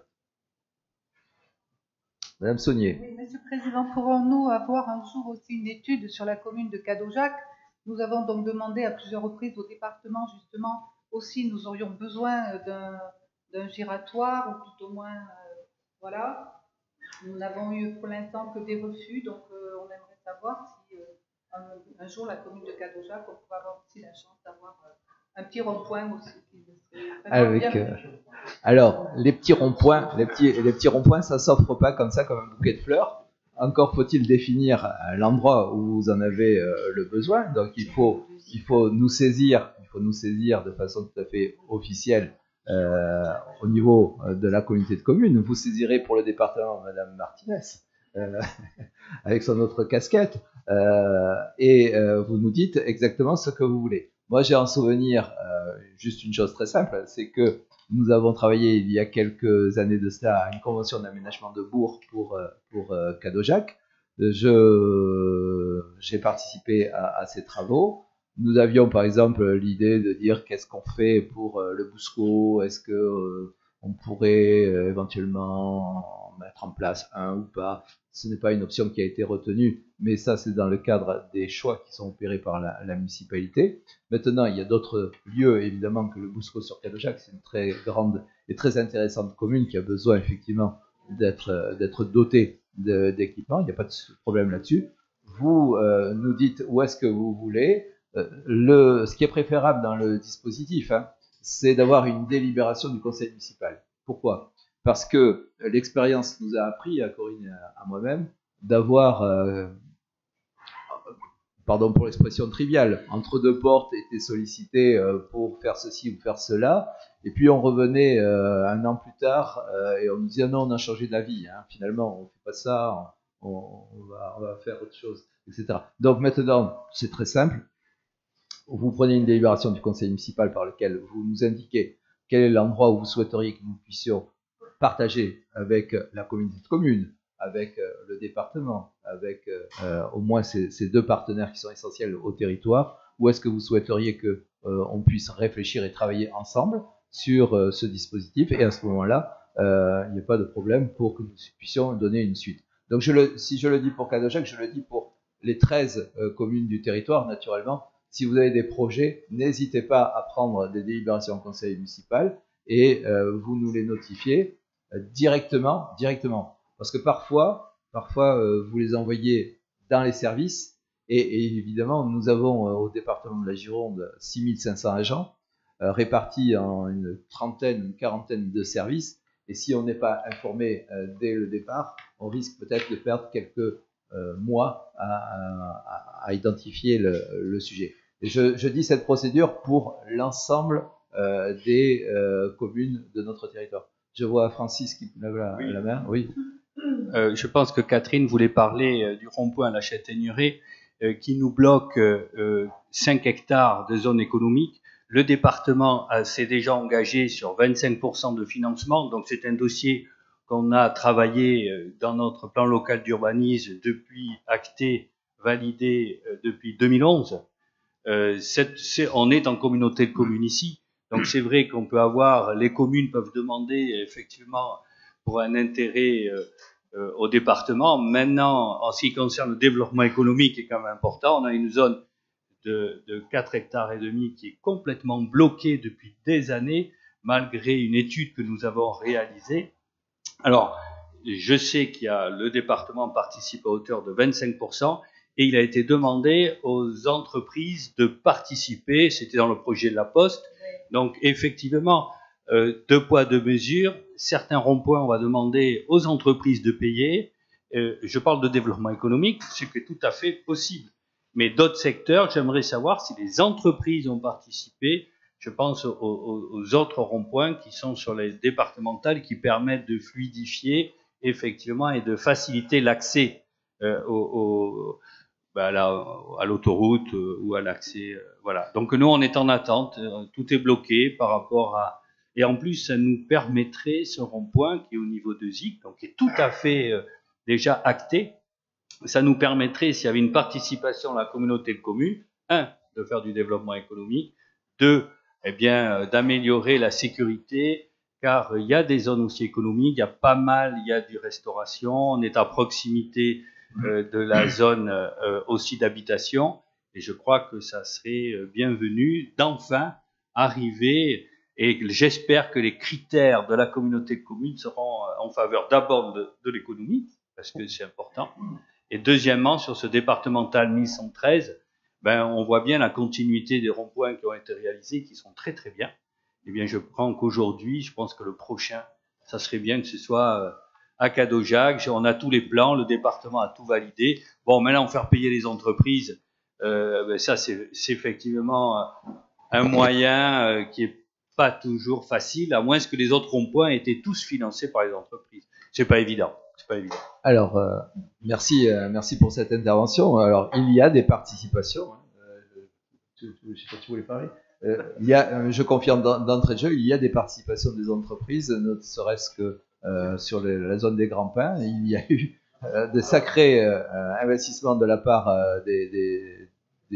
Speaker 1: Madame Saunier.
Speaker 7: Oui, Monsieur le Président, pourrons-nous avoir un jour aussi une étude sur la commune de Cadojac? Nous avons donc demandé à plusieurs reprises au département, justement, aussi nous aurions besoin d'un giratoire, ou tout au moins, voilà. Nous n'avons eu pour l'instant que des refus, donc on aimerait savoir si un jour la commune de Cadojac, on pourrait avoir aussi la chance d'avoir un petit rond-point aussi.
Speaker 1: Avec, alors, les petits ronds-points, les petits ronds-points, ça s'offre pas comme ça, comme un bouquet de fleurs. Encore faut-il définir l'endroit où vous en avez le besoin. Donc, il faut nous saisir de façon tout à fait officielle au niveau de la communauté de communes. Vous saisirez pour le département Madame Martinez avec son autre casquette et vous nous dites exactement ce que vous voulez. Moi, j'ai en souvenir juste une chose très simple, c'est que nous avons travaillé il y a quelques années de cela à une convention d'aménagement de bourg pour Cadojac. J'ai participé à ces travaux. Nous avions par exemple l'idée de dire qu'est-ce qu'on fait pour le Bousco, est-ce que on pourrait éventuellement mettre en place un ou pas. Ce n'est pas une option qui a été retenue, mais ça c'est dans le cadre des choix qui sont opérés par la municipalité. Maintenant, il y a d'autres lieux évidemment que le Bousco sur Cadojac, c'est une très grande et très intéressante commune qui a besoin effectivement d'être dotée d'équipements, il n'y a pas de problème là-dessus. Vous nous dites où est-ce que vous voulez. Ce qui est préférable dans le dispositif, c'est d'avoir une délibération du conseil municipal. Pourquoi? Parce que l'expérience nous a appris, à Corinne et à moi-même, d'avoir, pardon pour l'expression triviale, entre deux portes, été sollicité pour faire ceci ou faire cela, et puis on revenait un an plus tard et on nous disait non, on a changé d'avis, finalement on ne fait pas ça, on va faire autre chose, etc. Donc maintenant, c'est très simple. Vous prenez une délibération du conseil municipal par lequel vous nous indiquez quel est l'endroit où vous souhaiteriez que nous puissions partager avec la communauté de communes, avec le département, avec au moins ces deux partenaires qui sont essentiels au territoire, où est-ce que vous souhaiteriez que on puisse réfléchir et travailler ensemble sur ce dispositif, et à ce moment-là, il n'y a pas de problème pour que nous puissions donner une suite. Donc si je le dis pour Cadojac, je le dis pour les 13 communes du territoire, naturellement. Si vous avez des projets, n'hésitez pas à prendre des délibérations au conseil municipal et vous nous les notifiez directement. Parce que parfois vous les envoyez dans les services et évidemment, nous avons au département de la Gironde 6500 agents répartis en une quarantaine de services. Et si on n'est pas informé dès le départ, on risque peut-être de perdre quelques mois à identifier le sujet. Et je dis cette procédure pour l'ensemble des communes de notre territoire. Je vois Francis qui lève la main. Oui.
Speaker 9: Je pense que Catherine voulait parler du rond-point à la Châtaigneraie qui nous bloque 5 hectares de zone économique. Le département s'est déjà engagé sur 25% de financement, donc c'est un dossier qu'on a travaillé dans notre plan local d'urbanisme depuis acté, validé depuis 2011. On est en communauté de communes ici, donc c'est vrai qu'on peut avoir, les communes peuvent demander effectivement pour un intérêt au département. Maintenant, en ce qui concerne le développement économique, qui est quand même important, on a une zone de 4 hectares et demi qui est complètement bloquée depuis des années, malgré une étude que nous avons réalisée. Alors, je sais qu'il y a le département participe à hauteur de 25%, et il a été demandé aux entreprises de participer, c'était dans le projet de la Poste. Donc effectivement, deux poids, deux mesures, certains ronds-points, on va demander aux entreprises de payer. Je parle de développement économique, ce qui est tout à fait possible. Mais d'autres secteurs, j'aimerais savoir si les entreprises ont participé. Je pense aux autres ronds-points qui sont sur les départementales qui permettent de fluidifier effectivement et de faciliter l'accès à l'autoroute ou à l'accès. Voilà. Donc nous, on est en attente. Tout est bloqué par rapport à... Et en plus, ça nous permettrait, ce rond-point qui est au niveau de ZIC, donc qui est tout à fait déjà acté, ça nous permettrait, s'il y avait une participation de la communauté de communes, de faire du développement économique, d'améliorer la sécurité, car il y a des zones aussi économiques, il y a du restauration, on est à proximité de la zone aussi d'habitation, et je crois que ça serait bienvenu d'enfin arriver, et j'espère que les critères de la communauté de communes seront en faveur d'abord de l'économie, parce que c'est important, et deuxièmement, sur ce départemental 1113, on voit bien la continuité des ronds-points qui ont été réalisés, qui sont très très bien. Eh bien, je prends qu'aujourd'hui, je pense que le prochain, ça serait bien que ce soit à Cadojac. On a tous les plans, le département a tout validé. Bon, maintenant, faire payer les entreprises, ça, c'est effectivement un moyen qui est pas toujours facile, à moins que les autres ronds-points aient été tous financés par les entreprises. C'est pas évident. C'est pas évident.
Speaker 1: Alors, merci pour cette intervention. Alors, il y a des participations. Je sais pas si tu voulais parler. Je confirme d'entrée de jeu, il y a des participations des entreprises, ne serait-ce que sur la zone des Grands Pins. Il y a eu de sacrés investissements de la part des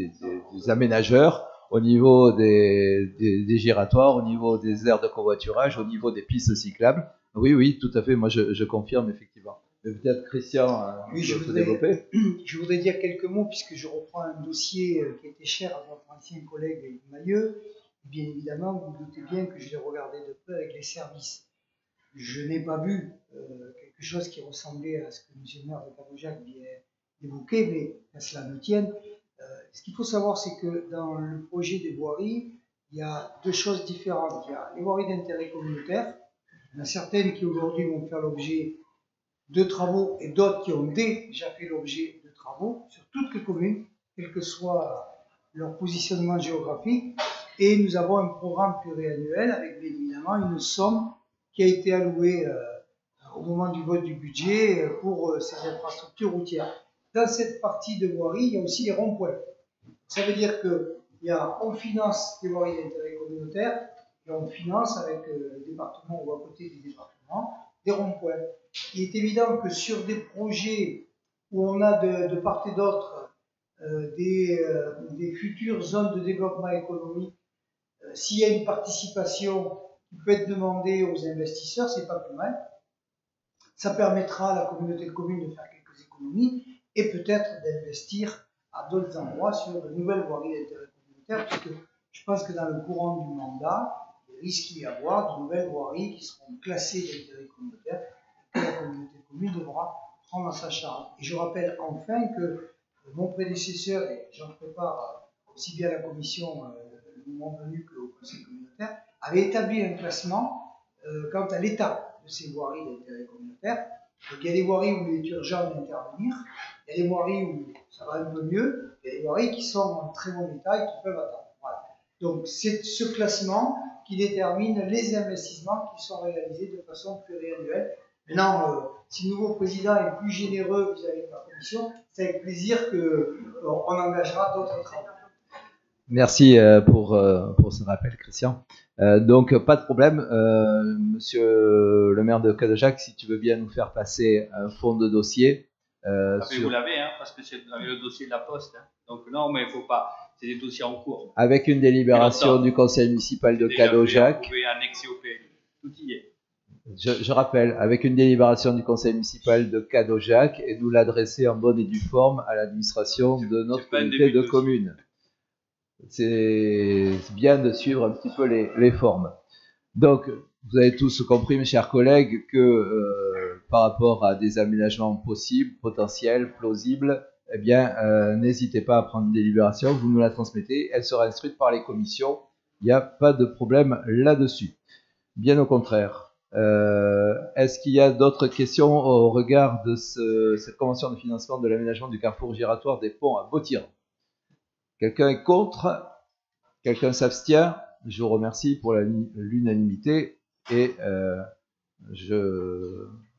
Speaker 1: aménageurs au niveau des giratoires, au niveau des aires de covoiturage, au niveau des pistes cyclables. Oui, tout à fait. Moi, je confirme effectivement. Mais peut-être Christian,
Speaker 5: oui,
Speaker 1: je voudrais développer.
Speaker 5: Je voudrais dire quelques mots puisque je reprends un dossier qui était cher à notre ancien collègue Yves Mailleux. Bien évidemment, vous vous doutez bien que je l'ai regardé de près avec les services. Je n'ai pas vu quelque chose qui ressemblait à ce que M. le maire de Cadojac vient d'évoquer, mais à cela ne tienne. Ce qu'il faut savoir, c'est que dans le projet des voiries, il y a deux choses différentes. Il y a les voiries d'intérêt communautaire. Il y en a certaines qui aujourd'hui vont faire l'objet de travaux et d'autres qui ont déjà fait l'objet de travaux sur toutes les communes, quel que soit leur positionnement géographique. Et nous avons un programme pluriannuel avec bien évidemment une somme qui a été allouée au moment du vote du budget pour ces infrastructures routières. Dans cette partie de voirie, il y a aussi les ronds-points. Ça veut dire qu'on finance les voiries d'intérêt communautaire et on finance avec le département ou à côté des départements des ronds-points. Il est évident que sur des projets où on a de part et d'autre des futures zones de développement économique, s'il y a une participation qui peut être demandée aux investisseurs, c'est pas plus mal. Ça permettra à la communauté de communes de faire quelques économies et peut-être d'investir à d'autres endroits sur de nouvelles voiries d'intérêt communautaire, puisque je pense que dans le courant du mandat, il risque d'y avoir de nouvelles voiries qui seront classées d'intérêt communautaire et que la communauté de communes devra prendre à sa charge. Et je rappelle enfin que mon prédécesseur, et j'en prépare aussi bien à la commission le moment venu qu'au conseil communautaire, avait établi un classement quant à l'état de ces voiries d'intérêt communautaire. Donc, il y a des voiries où il est urgent d'intervenir, il y a des voiries où ça va un peu mieux, il y a des voiries qui sont en très bon état et qui peuvent attendre. Voilà. Donc c'est ce classement qui détermine les investissements qui sont réalisés de façon pluriannuelle. Maintenant, si le nouveau président est plus généreux vis-à-vis de la commission, c'est avec plaisir qu'on engagera d'autres travaux.
Speaker 1: Merci pour ce rappel, Christian. Donc, pas de problème. Monsieur le maire de Cadojac, si tu veux bien nous faire passer un fond de dossier.
Speaker 9: Vous l'avez, hein, parce que c'est le dossier de la Poste. Hein. Donc, non, mais il ne faut pas. C'est des dossiers en cours.
Speaker 1: Avec une délibération du conseil municipal de Cadojac.
Speaker 9: Vous pouvez annexer au PLU. Tout y est.
Speaker 1: Je rappelle, avec une délibération du conseil municipal de Cadojac, et nous l'adresser en bonne et due forme à l'administration de notre communauté de communes. C'est bien de suivre un petit peu les formes. Donc, vous avez tous compris, mes chers collègues, que par rapport à des aménagements possibles, potentiels, plausibles, eh bien, n'hésitez pas à prendre une délibération, vous nous la transmettez, elle sera instruite par les commissions, il n'y a pas de problème là-dessus. Bien au contraire. Est-ce qu'il y a d'autres questions au regard de cette convention de financement de l'aménagement du carrefour giratoire des ponts à Beautiran? Quelqu'un est contre? Quelqu'un s'abstient? Je vous remercie pour l'unanimité et je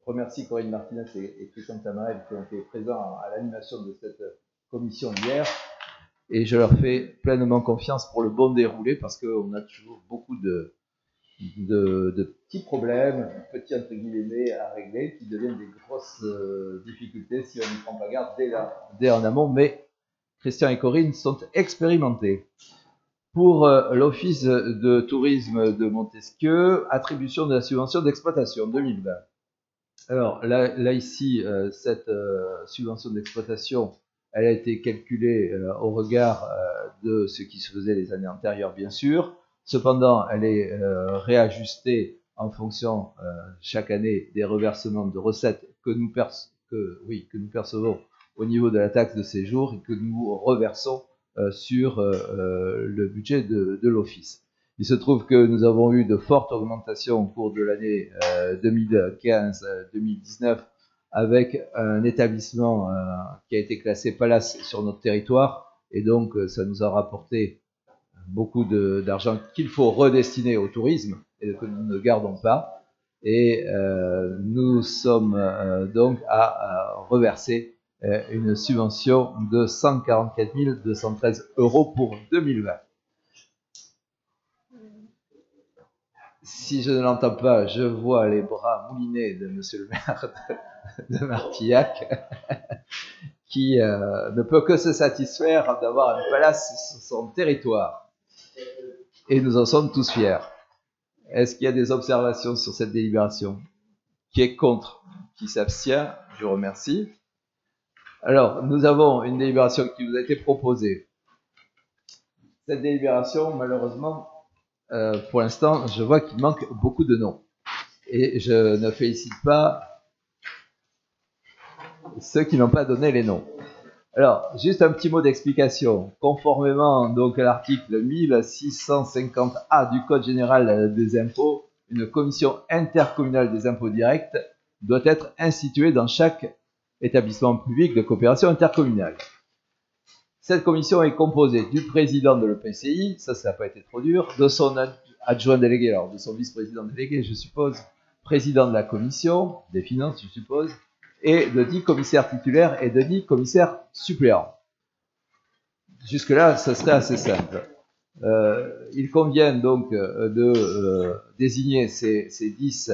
Speaker 1: remercie Corinne Martinez et Christian Tamarel qui ont été présents à l'animation de cette commission hier. Et je leur fais pleinement confiance pour le bon déroulé parce qu'on a toujours beaucoup de petits problèmes, petits entre guillemets à régler, qui deviennent des grosses difficultés si on n'y prend pas garde dès en amont. Mais Christian et Corinne sont expérimentés. Pour l'Office de tourisme de Montesquieu, attribution de la subvention d'exploitation 2020. Alors là ici, cette subvention d'exploitation, elle a été calculée au regard de ce qui se faisait les années antérieures, bien sûr. Cependant, elle est réajustée en fonction chaque année des reversements de recettes que nous percevons au niveau de la taxe de séjour et que nous reversons sur le budget de l'Office. Il se trouve que nous avons eu de fortes augmentations au cours de l'année 2015-2019 avec un établissement qui a été classé Palace sur notre territoire et donc ça nous a rapporté beaucoup d'argent qu'il faut redestiner au tourisme et que nous ne gardons pas. Et nous sommes donc à reverser une subvention de 144 213 € pour 2020. Si je ne l'entends pas, je vois les bras moulinés de monsieur le maire de Martillac qui ne peut que se satisfaire d'avoir un palace sur son territoire. Et nous en sommes tous fiers. Est-ce qu'il y a des observations sur cette délibération? Qui est contre? Qui s'abstient? Je vous remercie. Alors, nous avons une délibération qui vous a été proposée. Cette délibération, malheureusement, pour l'instant, je vois qu'il manque beaucoup de noms. Et je ne félicite pas ceux qui n'ont pas donné les noms. Alors, juste un petit mot d'explication. Conformément donc à l'article 1650A du Code général des impôts, une commission intercommunale des impôts directs doit être instituée dans chaque établissement public de coopération intercommunale. Cette commission est composée du président de l'EPCI, ça n'a pas été trop dur, de son adjoint délégué, alors de son vice-président délégué, je suppose, président de la commission des finances, je suppose, et de 10 commissaires titulaires et de 10 commissaires suppléants. Jusque-là, ça serait assez simple. Il convient donc de désigner ces 10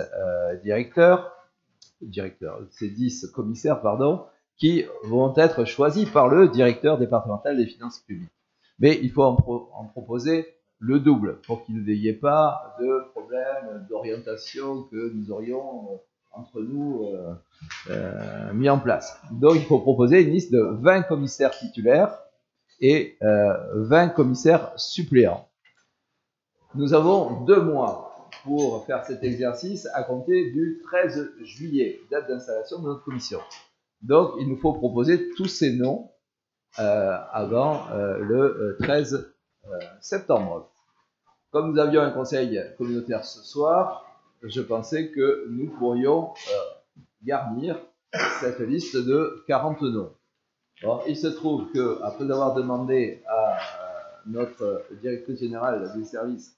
Speaker 1: ces 10 commissaires, qui vont être choisis par le directeur départemental des finances publiques. Mais il faut en proposer le double pour qu'il n'y ait pas de problème d'orientation que nous aurions entre nous mis en place. Donc il faut proposer une liste de 20 commissaires titulaires et 20 commissaires suppléants. Nous avons 2 mois pour faire cet exercice à compter du 13 juillet, date d'installation de notre commission. Donc il nous faut proposer tous ces noms avant le 13 septembre. Comme nous avions un conseil communautaire ce soir, je pensais que nous pourrions garnir cette liste de 40 noms. Bon, il se trouve que, après avoir demandé à notre directrice générale des services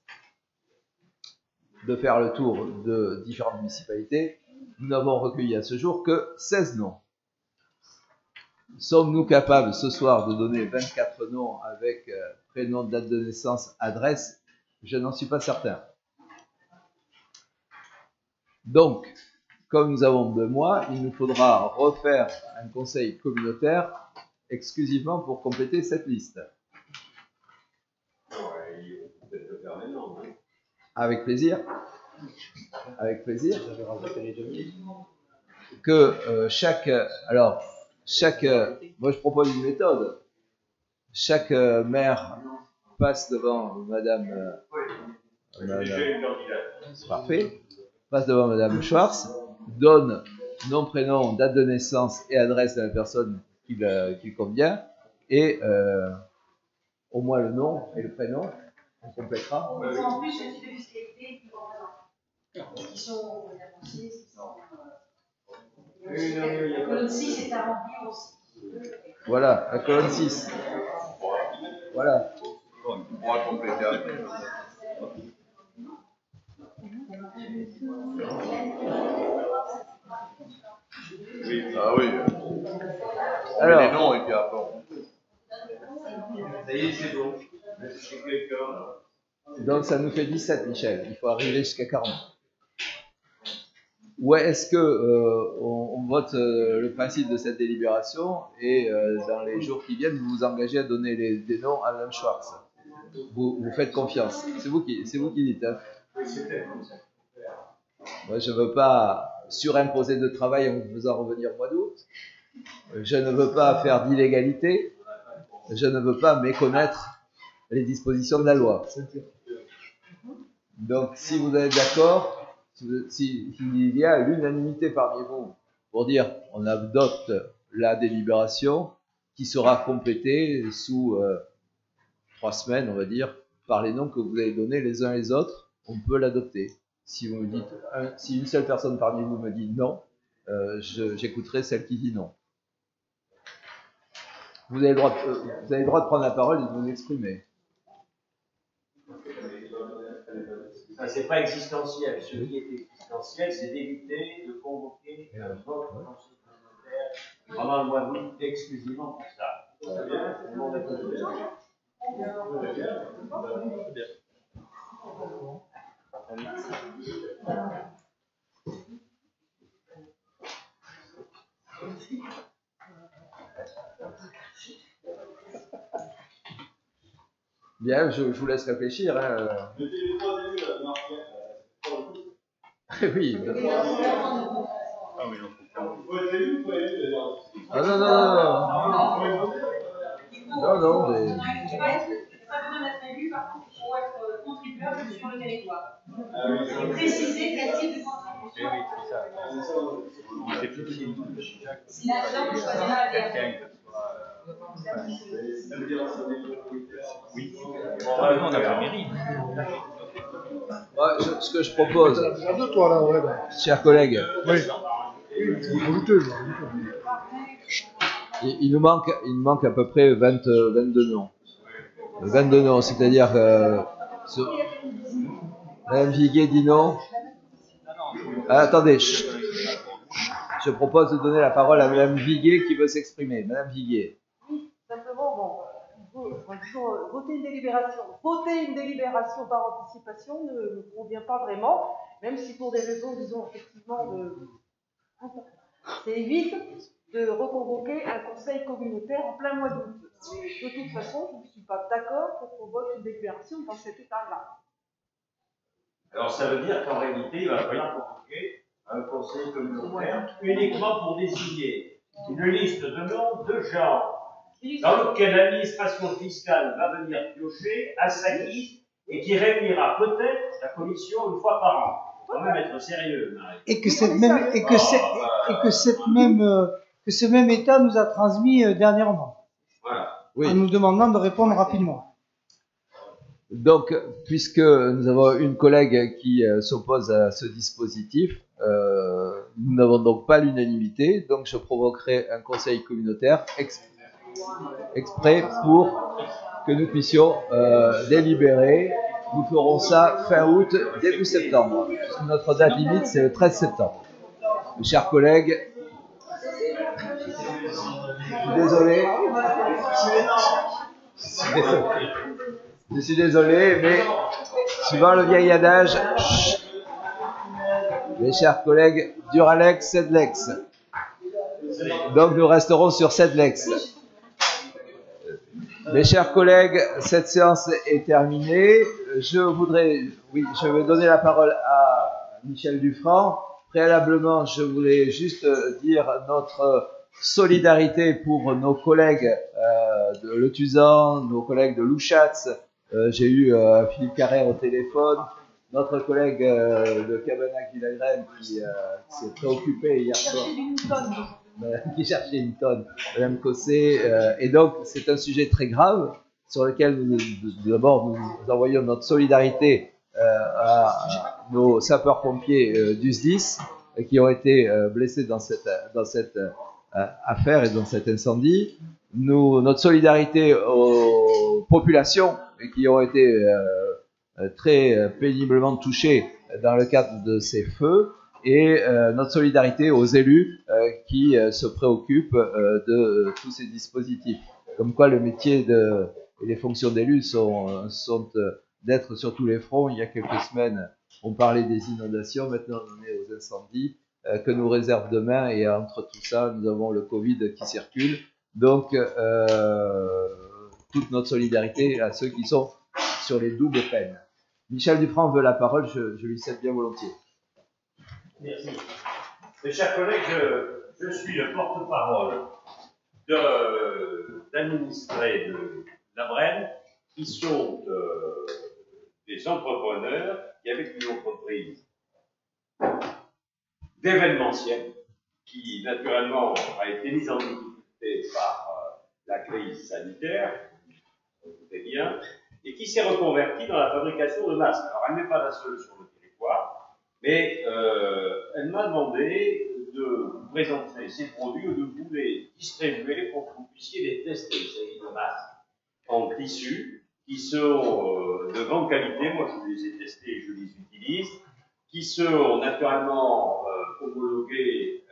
Speaker 1: de faire le tour de différentes municipalités, nous n'avons recueilli à ce jour que 16 noms. Sommes-nous capables ce soir de donner 24 noms avec prénom, date de naissance, adresse? Je n'en suis pas certain. Donc, comme nous avons 2 mois, il nous faudra refaire un conseil communautaire exclusivement pour compléter cette liste. Avec plaisir. Avec plaisir. Que moi je propose une méthode. Chaque maire passe devant Madame parfait, passe devant Madame Schwartz, donne nom, prénom, date de naissance et adresse de la personne qui convient, et au moins le nom et le prénom, on complétera.
Speaker 3: En plus, je suis de fiscalité qui représente. Qui sont avancés, la colonne 6 est à remplir aussi.
Speaker 1: Voilà, la colonne 6. Voilà.
Speaker 6: On pourra compléter après.
Speaker 10: Ah oui. On met les noms et puis après on... Ça y est, c'est bon.
Speaker 1: Donc ça nous fait 17, Michel. Il faut arriver jusqu'à 40. Ou est-ce que on vote le principe de cette délibération et dans les jours qui viennent, vous vous engagez à donner des noms à Mme Schwartz? Vous faites confiance. C'est vous qui dites. Hein. Moi, je ne veux pas surimposer de travail en vous faisant revenir au mois d'août. Je ne veux pas faire d'illégalité. Je ne veux pas méconnaître les dispositions de la loi. Donc, si vous êtes d'accord, s'il y a l'unanimité parmi vous pour dire on adopte la délibération qui sera complétée sous 3 semaines, on va dire, par les noms que vous avez donnés les uns les autres, on peut l'adopter. Si vous me dites, si une seule personne parmi vous me dit non, j'écouterai celle qui dit non. Vous avez le droit de prendre la parole et de vous exprimer.
Speaker 2: C'est pas existentiel. Ce qui est existentiel, c'est d'éviter de convoquer votre conseil communautaire pendant le mois d'août exclusivement pour ça.
Speaker 1: Bien, je vous laisse réfléchir. Hein. Oui. Ah non, mais...
Speaker 11: Pas besoin d'être élu, par contre, il faut être contribuable sur le territoire. Et préciser quel type de contribution.
Speaker 9: C'est difficile.
Speaker 11: Si là-dedans, vous choisirez quelqu'un.
Speaker 9: Oui. On n'a pas mérite.
Speaker 1: Ce que je propose, chers collègues, il nous manque à peu près 22 noms. 22 noms, c'est-à-dire Madame Viguier dit non. Attendez, je propose de donner la parole à Madame Viguier qui veut s'exprimer. Madame Viguier.
Speaker 3: Oui, simplement, voter une délibération. Voter une délibération par anticipation ne me convient pas vraiment, même si pour des raisons, disons, effectivement, ça évite de reconvoquer un conseil communautaire en plein mois d'août. De toute façon, je ne suis pas d'accord pour qu'on vote une délibération dans cet état-là.
Speaker 2: Alors ça veut dire qu'en réalité, il va falloir convoquer un conseil communautaire uniquement pour désigner une liste de noms de gens dans lequel l'administration fiscale va venir piocher à sa guise et qui réunira peut-être la commission une fois par an. Il faut quand même être sérieux, Marie.
Speaker 5: Et que ce même État nous a transmis dernièrement.
Speaker 2: Voilà.
Speaker 1: Oui.
Speaker 5: En nous demandant de répondre rapidement.
Speaker 1: Donc, puisque nous avons une collègue qui s'oppose à ce dispositif, nous n'avons donc pas l'unanimité, donc je provoquerai un conseil communautaire exprès pour que nous puissions délibérer. Nous ferons ça fin août, début septembre. Notre date limite, c'est le 13 septembre. Mes chers collègues, je suis désolé. Je suis désolé, mais suivant le vieil adage, mes chers collègues, Duralex, Sedlex. Donc nous resterons sur Sedlex. Mes chers collègues, cette séance est terminée. Je vais donner la parole à Michel Dufranc. Préalablement, je voulais juste dire notre solidarité pour nos collègues de Le Tuzan, nos collègues de Louchatz. J'ai eu Philippe Carrère au téléphone, notre collègue de Cabanac-Villagraine qui s'est préoccupé hier soir, qui cherchait une tonne, Madame Cossé. Et donc, c'est un sujet très grave sur lequel d'abord nous envoyons notre solidarité à nos sapeurs-pompiers du SDIS qui ont été blessés dans cette affaire et dans cet incendie. Notre solidarité aux populations qui ont été très péniblement touchées dans le cadre de ces feux et notre solidarité aux élus qui se préoccupent de tous ces dispositifs. Comme quoi le métier et les fonctions d'élus sont d'être sur tous les fronts. Il y a quelques semaines, on parlait des inondations, maintenant on en est aux incendies, que nous réserve demain, et entre tout ça, nous avons le Covid qui circule. Donc, toute notre solidarité à ceux qui sont sur les doubles peines. Michel Dufranc veut la parole, je lui cède bien volontiers.
Speaker 2: Merci. Mes chers collègues, je suis le porte-parole d'administrés de la Brenne qui sont des entrepreneurs qui, avec une entreprise d'événementiel, qui naturellement a été mise en difficulté par la crise sanitaire, vous savez bien, et qui s'est reconvertie dans la fabrication de masques. Alors, elle n'est pas la seule sur le territoire, mais elle m'a demandé de vous présenter ces produits ou de vous les distribuer pour que vous puissiez les tester. Il s'agit de masques en tissu qui sont de grande qualité. Moi, je les ai testés et je les utilise, qui sont naturellement homologués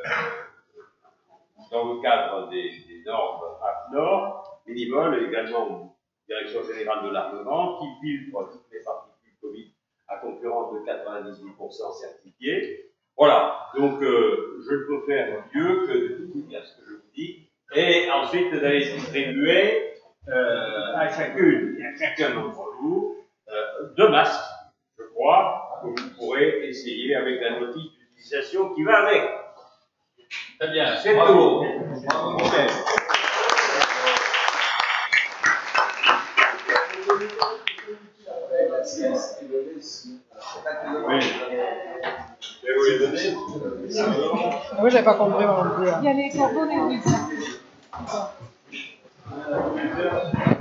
Speaker 2: dans le cadre des normes AFNOR, Minimol, et également Direction Générale de l'Armement, qui filtre toutes les particules Covid à concurrence de 98% certifiés. Voilà, donc je ne peux faire mieux que de vous dire ce que je vous dis, et ensuite d'aller distribuer à chacune et à chacun d'entre vous 2 masques, je crois, que vous pourrez essayer avec la notice d'utilisation qui va avec. Très bien, c'est tout. Okay. Oui. Je vais vous les donner.
Speaker 5: Moi, j'avais pas compris non plus.
Speaker 7: Il y a les coordonnées, oui.